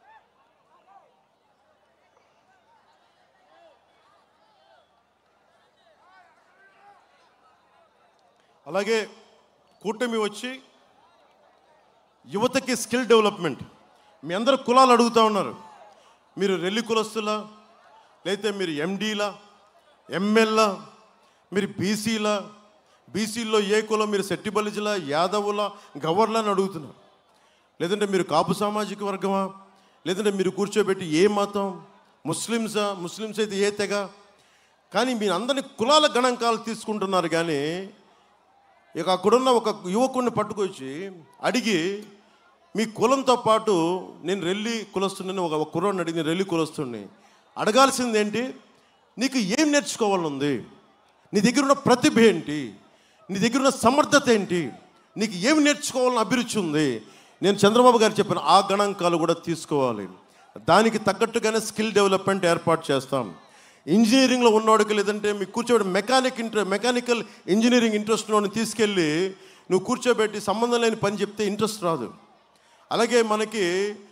అలాగే కూటమి వచ్చి యువతకి స్కిల్ డెవలప్మెంట్, మీ అందరూ కులాలు అడుగుతూ ఉన్నారు, మీరు రెల్లి కులస్తులా, లేకపోతే మీరు ఎండీలా, ఎంఎల్లా, మీరు బీసీలా, బీసీల్లో ఏ కులం, మీరు సెట్టిబలిజలా, యాదవులా, గవర్లా అని అడుగుతున్నారు. లేదంటే మీరు కాపు సామాజిక వర్గమా, లేదంటే మీరు కూర్చోబెట్టి ఏ మతం, ముస్లిమ్స్ అయితే ఏ తెగ. కానీ మీరు అందరినీ కులాల గణాంకాలు తీసుకుంటున్నారు. కానీ ఇక అక్కడున్న ఒక యువకుడిని పట్టుకొచ్చి అడిగి మీ కులంతో పాటు నేను రెల్లి కులస్తుని ఒక కుర్రాడిని అడిగి నేను రెల్లి కులస్తుని అడగాల్సింది ఏంటి, నీకు ఏం నేర్చుకోవాలనుంది, నీ దగ్గర ఉన్న ప్రతిభ ఏంటి, నీ దగ్గర ఉన్న సమర్థత ఏంటి, నీకు ఏమి నేర్చుకోవాలని అభిరుచి ఉంది. నేను చంద్రబాబు గారు చెప్పిన ఆ గణాంకాలు కూడా తీసుకోవాలి. దానికి తగ్గట్టుగానే స్కిల్ డెవలప్మెంట్ ఏర్పాటు చేస్తాం. ఇంజనీరింగ్లో ఉన్నవాడికి, లేదంటే మీకు కూర్చోబెట్టి మెకానికల్ ఇంజనీరింగ్ ఇంట్రెస్ట్ ఉన్నవాడిని తీసుకెళ్ళి నువ్వు కూర్చోబెట్టి సంబంధం లేని పని చెప్తే ఇంట్రెస్ట్ రాదు. అలాగే మనకి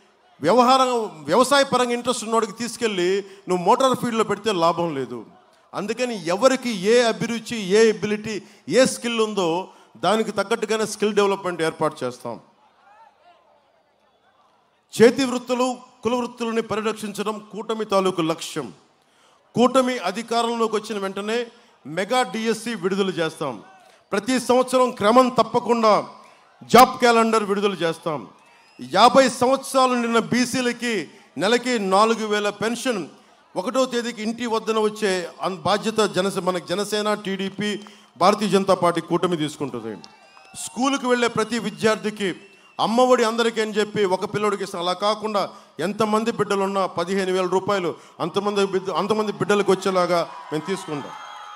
వ్యవసాయ పరంగా ఇంట్రెస్ట్ ఉన్నవాడికి తీసుకెళ్ళి నువ్వు మోటార్ ఫీల్డ్లో పెడితే లాభం లేదు. అందుకని ఎవరికి ఏ అభిరుచి, ఏ ఎబిలిటీ, ఏ స్కిల్ ఉందో దానికి తగ్గట్టుగానే స్కిల్ డెవలప్మెంట్ ఏర్పాటు చేస్తాం. చేతి వృత్తులు, కుల వృత్తులని పరిరక్షించడం కూటమి తాలూకు లక్ష్యం. కూటమి అధికారంలోకి వచ్చిన వెంటనే మెగా డిఎస్సి విడుదల చేస్తాం. ప్రతి సంవత్సరం క్రమం తప్పకుండా జాబ్ క్యాలెండర్ విడుదల చేస్తాం. 50 సంవత్సరాలు నిన్న బీసీలకి నెలకి 4,000 పెన్షన్ 1వ తేదీకి ఇంటి వద్దన వచ్చే బాధ్యత మనకి జనసేన, టీడీపీ, భారతీయ జనతా పార్టీ కూటమి తీసుకుంటుంది. స్కూలుకి వెళ్ళే ప్రతి విద్యార్థికి అమ్మఒడి అందరికీ అని చెప్పి ఒక పిల్లడికి ఇస్తాం. అలా కాకుండా ఎంతమంది బిడ్డలున్నా 15,000 రూపాయలు అంతమంది బిడ్డలకు వచ్చేలాగా మేము తీసుకుంటాం.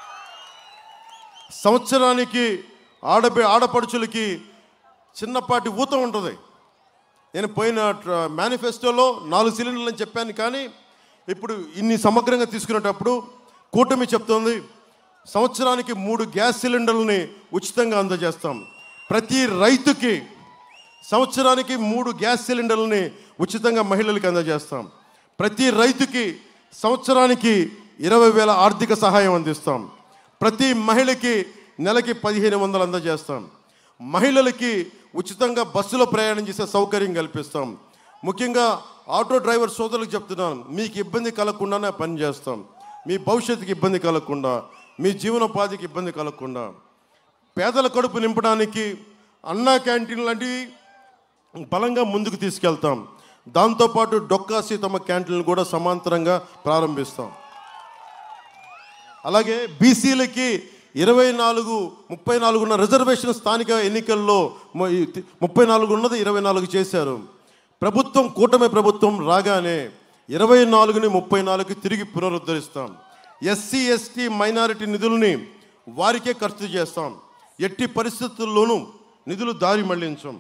సంవత్సరానికి ఆడపడుచులకి చిన్నపాటి ఊత ఉంటుంది. నేను పోయిన మేనిఫెస్టోలో 4 సిలిండర్లు అని చెప్పాను, కానీ ఇప్పుడు ఇన్ని సమగ్రంగా తీసుకునేటప్పుడు కూటమి చెప్తోంది సంవత్సరానికి 3 గ్యాస్ సిలిండర్లని ఉచితంగా అందజేస్తాం. ప్రతి రైతుకి సంవత్సరానికి 3 గ్యాస్ సిలిండర్లని ఉచితంగా మహిళలకు అందజేస్తాం. ప్రతి రైతుకి సంవత్సరానికి 20,000 ఆర్థిక సహాయం అందిస్తాం. ప్రతి మహిళకి నెలకి 1,500 అందజేస్తాం. మహిళలకి ఉచితంగా బస్సులో ప్రయాణం చేసే సౌకర్యం కల్పిస్తాం. ముఖ్యంగా ఆటో డ్రైవర్ సోదరులకు చెప్తున్నాను, మీకు ఇబ్బంది కలగకుండానే పని చేస్తాం. మీ భవిష్యత్తుకి ఇబ్బంది కలగకుండా, మీ జీవనోపాధికి ఇబ్బంది కలగకుండా పేదల కడుపు నింపడానికి అన్నా క్యాంటీన్ లాంటివి బలంగా ముందుకు తీసుకెళ్తాం. దాంతోపాటు డొక్కా సీతమ్మ క్యాంటీన్లు కూడా సమాంతరంగా ప్రారంభిస్తాం. అలాగే బీసీలకి 34 ఉన్న రిజర్వేషన్ స్థానిక ఎన్నికల్లో 34 ఉన్నది 24 చేశారు. కూటమి ప్రభుత్వం రాగానే 24ని 34కి తిరిగి పునరుద్ధరిస్తాం. ఎస్సీ, ఎస్టీ, మైనారిటీ నిధులని వారికే ఖర్చు చేస్తాం. ఎట్టి పరిస్థితుల్లోనూ నిధులు దారి మళ్లించాం.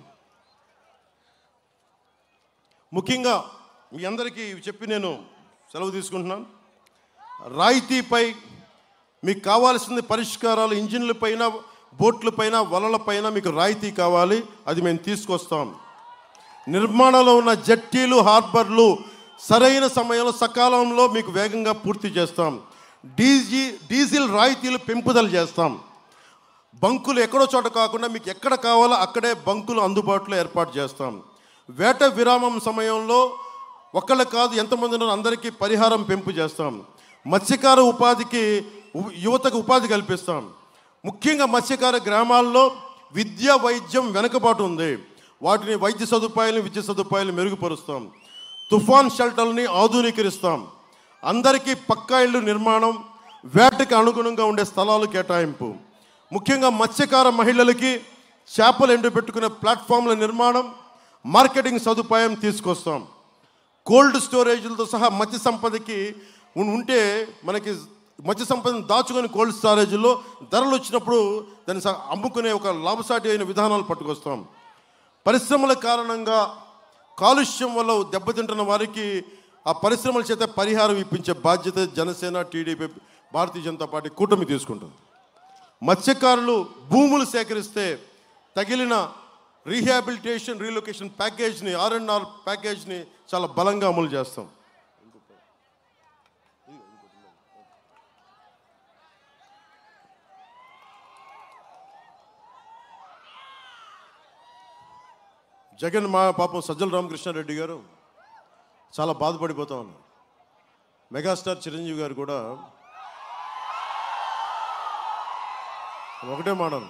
ముఖ్యంగా మీ అందరికీ చెప్పి నేను సెలవు తీసుకుంటున్నాను. రాయితీపై మీకు కావాల్సింది పరిష్కారాలు. ఇంజిన్లపైన, బోట్లపైన, వలలపైన మీకు రాయితీ కావాలి, అది మేము తీసుకొస్తాం. నిర్మాణంలో ఉన్న జట్టీలు, హార్బర్లు సరైన సమయంలో సకాలంలో మీకు వేగంగా పూర్తి చేస్తాం. డీజిల్ రాయితీలు పెంపుదల చేస్తాం. బంకులు ఎక్కడో చోట కాకుండా మీకు ఎక్కడ కావాలో అక్కడే బంకులు అందుబాటులో ఏర్పాటు చేస్తాం. వేట విరామం సమయంలో ఒకళ్ళు కాదు ఎంతమంది ఉన్నారో అందరికీ పరిహారం పెంపు చేస్తాం. మత్స్యకార యువతకు ఉపాధి కల్పిస్తాం. ముఖ్యంగా మత్స్యకార గ్రామాల్లో విద్య, వైద్యం వెనుకబాటు ఉంది. వాటిని వైద్య సదుపాయాలను, విద్య సదుపాయాలను మెరుగుపరుస్తాం. తుఫాన్ షెల్టర్ని ఆధునీకరిస్తాం. అందరికీ పక్కా ఇళ్ళు నిర్మాణం, వేటకి అనుగుణంగా ఉండే స్థలాలు కేటాయింపు. ముఖ్యంగా మత్స్యకార మహిళలకి చేపలు ఎండబెట్టుకునే ప్లాట్ఫామ్ల నిర్మాణం, మార్కెటింగ్ సదుపాయం తీసుకొస్తాం. కోల్డ్ స్టోరేజ్లతో సహా మత్స్య సంపదకి ఉంటే మనకి మత్స్య సంపదను దాచుకొని కోల్డ్ స్టోరేజ్లో ధరలు వచ్చినప్పుడు దాన్ని అమ్ముకునే ఒక లాభసాటి అయిన విధానాలు పట్టుకొస్తాం. పరిశ్రమల కారణంగా కాలుష్యం వల్ల దెబ్బతింటున్న వారికి ఆ పరిశ్రమల చేత పరిహారం ఇప్పించే బాధ్యత జనసేన, టీడీపీ, భారతీయ జనతా పార్టీ కూటమి తీసుకుంటుంది. మత్స్యకారులు భూములు సేకరిస్తే తగిలిన రీహాబిలిటేషన్, రీలొకేషన్ ప్యాకేజ్ని, R&R ప్యాకేజ్ని చాలా బలంగా అమలు చేస్తాం. జగన్ పాపం సజ్జల రామకృష్ణారెడ్డి గారు చాలా బాధపడిపోతా ఉన్నారు. మెగాస్టార్ చిరంజీవి గారు కూడా ఒకటే మాట,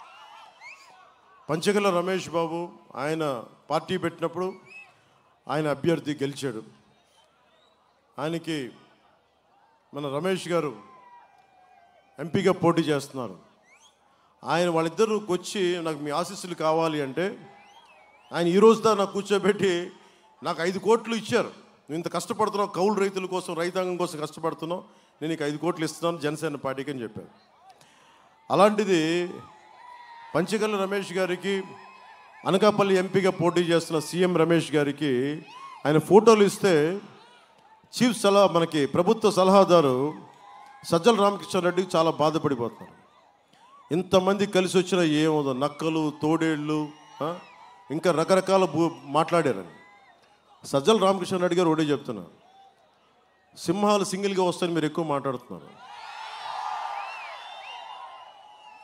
పంచగల రమేష్ బాబు ఆయన పార్టీ పెట్టినప్పుడు ఆయన అభ్యర్థి గెలిచాడు. ఆయనకి మన రమేష్ గారు ఎంపీగా పోటీ చేస్తున్నారు. వాళ్ళిద్దరూ వచ్చి నాకు మీ ఆశీస్సులు కావాలి అంటే ఆయన ఈరోజు నాకు కూర్చోబెట్టి నాకు 5 కోట్లు ఇచ్చారు. నువ్వు ఇంత కష్టపడుతున్నావు, కౌలు రైతుల కోసం, రైతాంగం కోసం కష్టపడుతున్నావు, నేను నీకు 5 కోట్లు ఇస్తున్నాను జనసేన పార్టీకి అని చెప్పారు. అలాంటిది పంచగల రమేష్ గారికి, అనకాపల్లి ఎంపీగా పోటీ చేస్తున్న సీఎం రమేష్ గారికి ఆయన ఫోటోలు ఇస్తే మనకి ప్రభుత్వ సలహాదారు సజ్జల రామకృష్ణారెడ్డికి చాలా బాధపడిపోతున్నారు. ఇంతమంది కలిసి వచ్చిన ఏమో నక్కలు, తోడేళ్ళు, ఇంకా రకరకాల మాట్లాడారని. సజ్జల రామకృష్ణారెడ్డి గారు ఒకటే చెప్తున్నారు, సింహాలు సింగిల్గా వస్తాయని మీరు ఎక్కువ మాట్లాడుతున్నారు.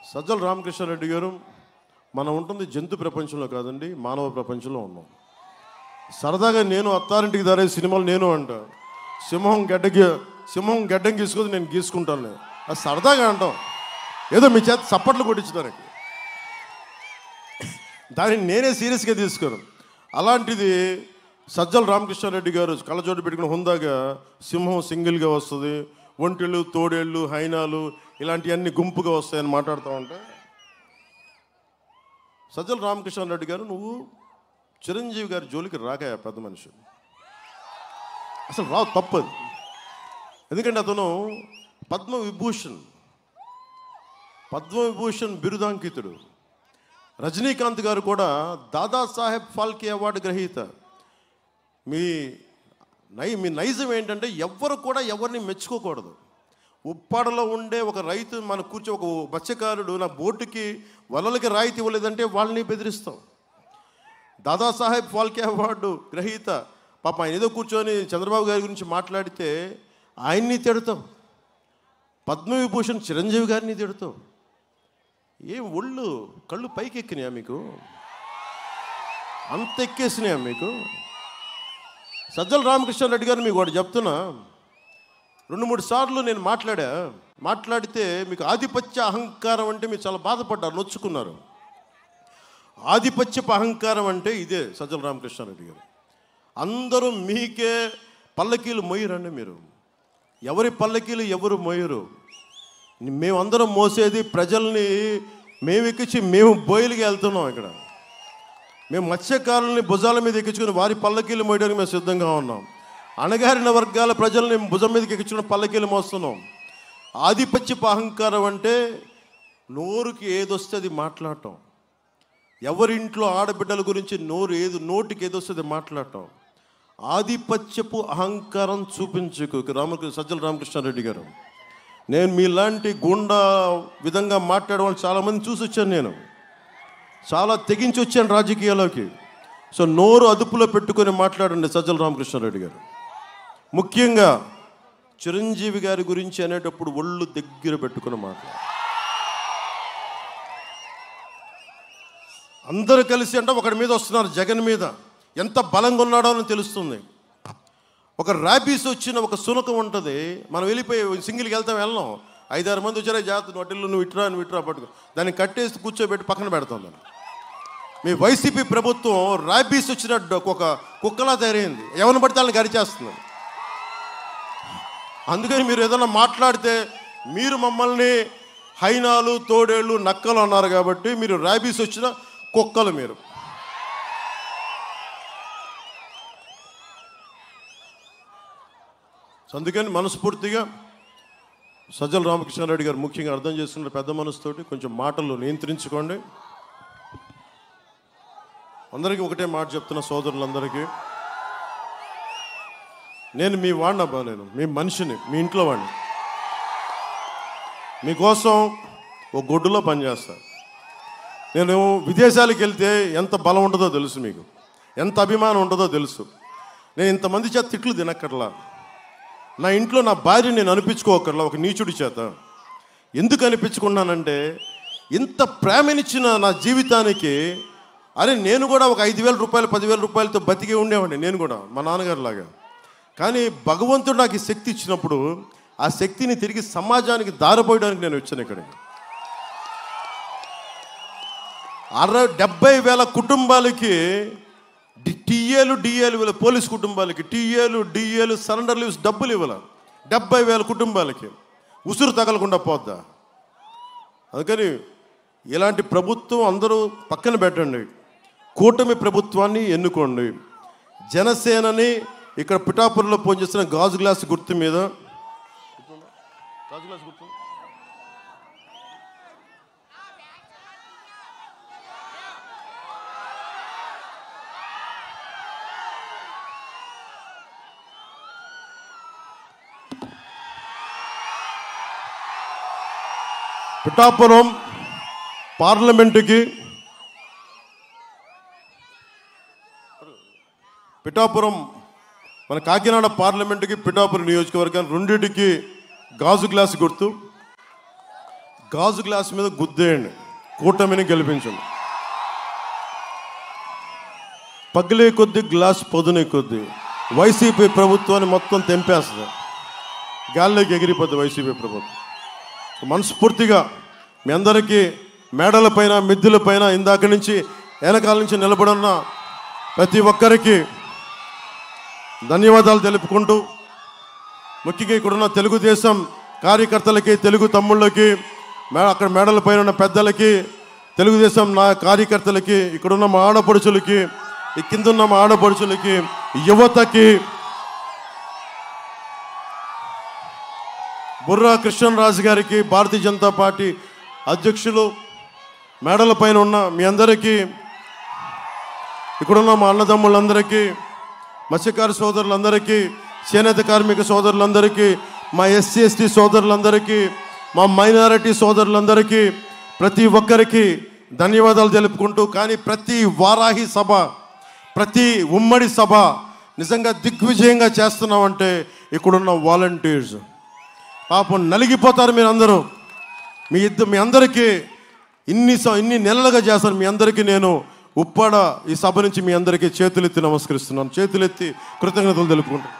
సజ్జల రామకృష్ణారెడ్డి గారు, మనం ఉంటుంది జంతు ప్రపంచంలో కాదండి, మానవ ప్రపంచంలో ఉన్నాం. సరదాగా నేను అత్తారింటికి దారే సినిమాలు నేను అంట, సింహం గడ్డం గీసుకొని నేను గీసుకుంటాను, అది సరదాగా అంటాం, ఏదో మీ చేత చప్పట్లు కొట్టించడానికి. దాన్ని నేనే సీరియస్గా తీసుకోను. అలాంటిది సజ్జల రామకృష్ణారెడ్డి గారు కళ్ళజోడు పెట్టుకుని హుందాగా సింహం సింగిల్గా వస్తుంది, ఒంటెళ్ళు, తోడేళ్ళు, హైనాలు ఇలాంటివన్నీ గుంపుగా వస్తాయని మాట్లాడుతూ ఉంటే, సజ్జల రామకృష్ణారెడ్డి గారు, నువ్వు చిరంజీవి గారి జోలికి రాకాయ పెద్ద మనిషి, అసలు రావు, తప్పదు. ఎందుకంటే అతను పద్మవిభూషణ్ బిరుదాంకితుడు. రజనీకాంత్ గారు కూడా దాదాసాహెబ్ ఫాల్కే అవార్డు గ్రహీత. మీ నైజం ఏంటంటే ఎవ్వరు కూడా ఎవరిని మెచ్చుకోకూడదు. ఉప్పాడలో ఉండే ఒక రైతు మన కూర్చో, ఒక మత్స్యకారుడు నా బోటుకి వలలకి రాయితీ ఇవ్వలేదంటే వాళ్ళని బెదిరిస్తాం. దాదాసాహెబ్ ఫాల్కే అవార్డు గ్రహీత పాప ఆయన ఏదో కూర్చొని చంద్రబాబు గారి గురించి మాట్లాడితే ఆయన్ని తిడతాం. పద్మవిభూషణ్ చిరంజీవి గారిని తిడతాం. ఏం కళ్ళు పైకి ఎక్కినాయా మీకు? అంత ఎక్కేసినాయా మీకు? సజ్జల రామకృష్ణారెడ్డి గారు మీకు ఒకటి చెప్తున్నా, 2-3 సార్లు నేను మాట్లాడితే మీకు ఆధిపత్య అహంకారం అంటే మీరు చాలా బాధపడ్డారు, నొచ్చుకున్నారు. ఆధిపత్యపు అహంకారం అంటే ఇదే సజ్జల రామకృష్ణారెడ్డి గారు. అందరూ మీకే పల్లకీలు మోయరండి. మీరు ఎవరి పల్లకీలు ఎవరు మోయరు. మేమందరం మోసేది ప్రజల్ని, మేము ఎక్కించి మేము బోయిలకి వెళ్తున్నాం. ఇక్కడ మేము మత్స్యకారుల్ని భుజాల మీద ఎక్కించుకుని వారి పల్లకీలు మోయడానికి మేము సిద్ధంగా ఉన్నాం. అణగారిన వర్గాల ప్రజల్ని భుజం మీదకి ఎక్కించుకుని పల్లకీలు మోస్తున్నాం. ఆధిపత్యపు అహంకారం అంటే నోరుకి ఏదొస్తే అది మాట్లాడటం, ఎవరింట్లో ఆడబిడ్డల గురించి నోటికి ఏదొస్తుంది మాట్లాడటం. ఆధిపత్యపు అహంకారం చూపించుకు సజ్జల రామకృష్ణారెడ్డి గారు. నేను మీలాంటి గుండా విధంగా మాట్లాడే వాళ్ళు చాలామంది చూసి వచ్చాను. నేను చాలా తెగించి వచ్చాను రాజకీయాల్లోకి. సో నోరు అదుపులో పెట్టుకొని మాట్లాడండి సజ్జల రామకృష్ణారెడ్డి గారు. ముఖ్యంగా చిరంజీవి గారి గురించి అనేటప్పుడు ఒళ్ళు దగ్గర పెట్టుకుని మాట్లాడు. అందరూ కలిసి అంటే ఒకడి మీద వస్తున్నారు, జగన్ మీద ఎంత బలంగా ఉన్నాడో అని తెలుస్తుంది. ఒక ర్యాబీస్ వచ్చిన ఒక సునకం ఉంటుంది, మనం వెళ్ళిపోయి సింగిల్కి వెళ్ళాం, 5-6 మంది వచ్చారా, జాగ్రత్త నోటిల్లు నువ్వు ఇట్రా పట్టుకో, దాన్ని కట్టేసి కూర్చోబెట్టి పక్కన పెడతాం. దాన్ని మీ వైసీపీ ప్రభుత్వం ర్యాబీస్ వచ్చిన ఒక కుక్కలా తయారైంది, ఎవరిని పడితే వాళ్ళని గరిచేస్తుంది. అందుకని మీరు ఏదైనా మాట్లాడితే మీరు మమ్మల్ని హైనాలు, తోడేళ్ళు, నక్కలు అన్నారు కాబట్టి మీరు ర్యాబీస్ వచ్చిన కుక్కలు మీరు. అందుకని మనస్ఫూర్తిగా సజ్జల రామకృష్ణారెడ్డి గారు ముఖ్యంగా అర్థం చేసుకున్న పెద్ద మనసుతోటి కొంచెం మాటలు నియంత్రించుకోండి. అందరికీ ఒకటే మాట చెప్తున్న సోదరులందరికీ, నేను మీ వాడిని అబ్బా, నేను మీ మనిషిని, మీ ఇంట్లో వాడిని. మీకోసం ఒక గొడ్డులో పనిచేస్తాను. నేను విదేశాలకు వెళ్తే ఎంత బలం ఉంటుందో తెలుసు, మీకు ఎంత అభిమానం ఉంటుందో తెలుసు. నేను ఇంతమంది చేత తిట్లు తినక్కర్లా, నా ఇంట్లో నా భార్యని నేను అనిపించుకోకర్లా ఒక నీచుడి చేత. ఎందుకు అనిపించుకున్నానంటే ఇంత ప్రేమనిచ్చిన నా జీవితానికి, అరే నేను కూడా ఒక 5,000 రూపాయలు 10,000 రూపాయలతో బతికి ఉండేవాడిని నేను కూడా మా నాన్నగారు లాగా. కానీ భగవంతుడు నాకు ఈ శక్తి ఇచ్చినప్పుడు ఆ శక్తిని తిరిగి సమాజానికి దారిపోయడానికి నేను వచ్చాను. ఇక్కడికి 70,000 కుటుంబాలకి టీఏలు డిఏలు, పోలీస్ కుటుంబాలకి టీఏలు డిఏలు సరెండర్ లీవ్స్ డబ్బులు ఇవ్వాల. 70,000 కుటుంబాలకి ఉసురు తగలకుండా పోద్దా? అందుకని ఇలాంటి ప్రభుత్వం అందరూ పక్కన పెట్టండి, కూటమి ప్రభుత్వాన్ని ఎన్నుకోండి. జనసేనని ఇక్కడ పిఠాపురంలో పనిచేస్తున్న గాజు గ్లాస్ గుర్తు మీద, గాజు గ్లాస్ గుర్తు పిఠాపురం పార్లమెంటుకి, పిఠాపురం మన కాకినాడ పార్లమెంటుకి, పిఠాపురం నియోజకవర్గానికి రెండింటికి గాజు గ్లాస్ గుర్తు. గాజు గ్లాస్ మీద గుద్దేయండి, కూటమిని గెలిపించండి. పగిలే కొద్దీ గ్లాస్ పొదునే కొద్దీ వైసీపీ ప్రభుత్వాన్ని మొత్తం తెంపేస్తుంది, గాల్లోకి ఎగిరిపోద్ది వైసీపీ ప్రభుత్వం. మనస్ఫూర్తిగా మీ అందరికీ మేడలపైన మిద్దెలపైన ఇందాక నుంచి వెనకాల నుంచి నిలబడున్న ప్రతి ఒక్కరికి ధన్యవాదాలు తెలుపుకుంటూ, ముఖ్యంగా ఇక్కడున్న తెలుగుదేశం కార్యకర్తలకి, తెలుగు తమ్ముళ్ళకి, అక్కడ మేడలపైన ఉన్న పెద్దలకి, తెలుగుదేశం కార్యకర్తలకి, ఇక్కడున్న మా ఆడపడుచులకి, ఈ కిందున్న మా ఆడపడుచులకి, యువతకి, బుర్రా కృష్ణరాజు గారికి, భారతీయ జనతా పార్టీ అధ్యక్షులు, మేడల పైన ఉన్న మీ అందరికీ, ఇక్కడున్న మా అన్నదమ్ములందరికీ, మత్స్యకార సోదరులందరికీ, చేనేత కార్మిక సోదరులందరికీ, మా ఎస్సీ ఎస్టీ సోదరులందరికీ, మా మైనారిటీ సోదరులందరికీ, ప్రతి ఒక్కరికి ధన్యవాదాలు తెలుపుకుంటూ, కానీ ప్రతి వారాహి సభ, ప్రతి ఉమ్మడి సభ నిజంగా దిగ్విజయంగా చేస్తున్నామంటే ఇక్కడున్న వాలంటీర్స్ పాపం నలిగిపోతారు. మీరు అందరూ మీ అందరికీ ఇన్ని నెలలుగా చేస్తారు. మీ అందరికీ నేను ఉప్పాడ ఈ సభ నుంచి మీ అందరికీ చేతులెత్తి నమస్కరిస్తున్నాను, చేతులెత్తి కృతజ్ఞతలు తెలుపుకుంటాను.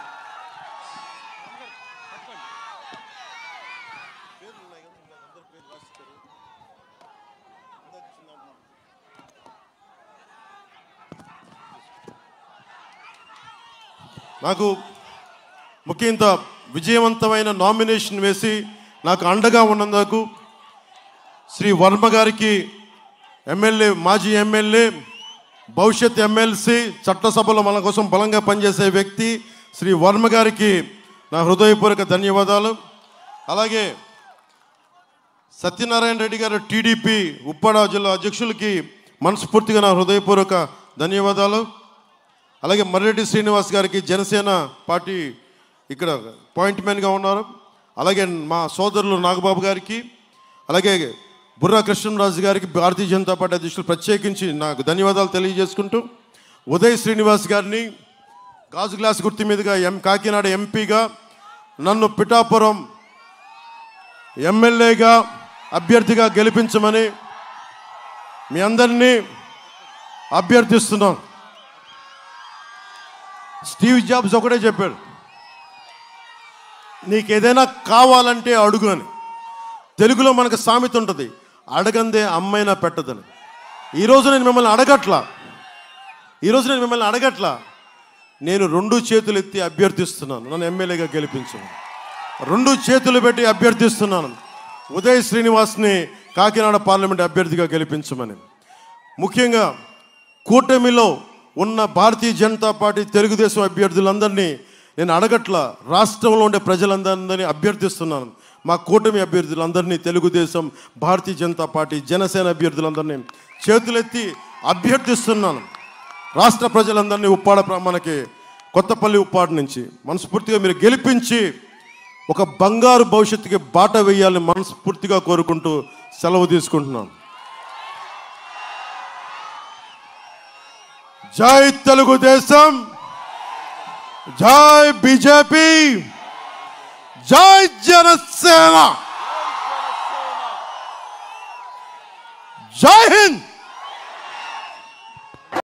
నాకు ముఖ్యంగా విజయవంతమైన నామినేషన్ వేసి నాకు అండగా ఉన్నందుకు శ్రీ వర్మ గారికి, ఎమ్మెల్యే, మాజీ ఎమ్మెల్యే, భవిష్యత్ ఎమ్మెల్సీ, చట్టసభలో మన కోసం బలంగా పనిచేసే వ్యక్తి శ్రీ వర్మ గారికి నా హృదయపూర్వక ధన్యవాదాలు. అలాగే సత్యనారాయణ రెడ్డి గారు టీడీపీ ఉప్పాడ జిల్లా అధ్యక్షులకి మనస్ఫూర్తిగా నా హృదయపూర్వక ధన్యవాదాలు. అలాగే మర్రెడ్డి శ్రీనివాస్ గారికి, జనసేన పార్టీ ఇక్కడ అపాయింట్మెంట్గా ఉన్నారు. అలాగే మా సోదరులు నాగబాబు గారికి, అలాగే బుర్రా కృష్ణరాజు గారికి, భారతీయ జనతా పార్టీ అధ్యక్షులు ప్రత్యేకించి నాకు ధన్యవాదాలు తెలియజేసుకుంటూ, ఉదయ్ శ్రీనివాస్ గారిని గాజు గ్లాస్ గుర్తు మీదుగా కాకినాడ ఎంపీగా, నన్ను పిఠాపురం ఎమ్మెల్యేగా అభ్యర్థిగా గెలిపించమని మీ అందరినీ అభ్యర్థిస్తున్నాను. స్టీవ్ జాబ్స్ ఒకటే చెప్పాడు, నీకు ఏదైనా కావాలంటే అడుగు అని. తెలుగులో మనకు సామెత ఉంటుంది, అడగందే అమ్మైనా పెట్టదని. ఈరోజు నేను మిమ్మల్ని అడగట్లా, నేను 2 చేతులు ఎత్తి అభ్యర్థిస్తున్నాను, నన్ను ఎమ్మెల్యేగా గెలిపించమని 2 చేతులు పెట్టి అభ్యర్థిస్తున్నాను. ఉదయ్ శ్రీనివాస్ని కాకినాడ పార్లమెంట్ అభ్యర్థిగా గెలిపించమని. ముఖ్యంగా కూటమిలో ఉన్న భారతీయ జనతా పార్టీ, తెలుగుదేశం అభ్యర్థులందరినీ నేను అడగట్లా, రాష్ట్రంలో ఉండే ప్రజలందరినీ అభ్యర్థిస్తున్నాను. మా కూటమి అభ్యర్థులందరినీ, తెలుగుదేశం, భారతీయ జనతా పార్టీ, జనసేన అభ్యర్థులందరినీ చేతులెత్తి అభ్యర్థిస్తున్నాను. రాష్ట్ర ప్రజలందరినీ మనకి కొత్తపల్లి ఉప్పాడ నుంచి మనస్ఫూర్తిగా మీరు గెలిపించి ఒక బంగారు భవిష్యత్తుకి బాట వేయాలని మనస్ఫూర్తిగా కోరుకుంటూ సెలవు తీసుకుంటున్నాను. జై తెలుగుదేశం, జై బీజేపీ, జై జనసేన, జై హింద్.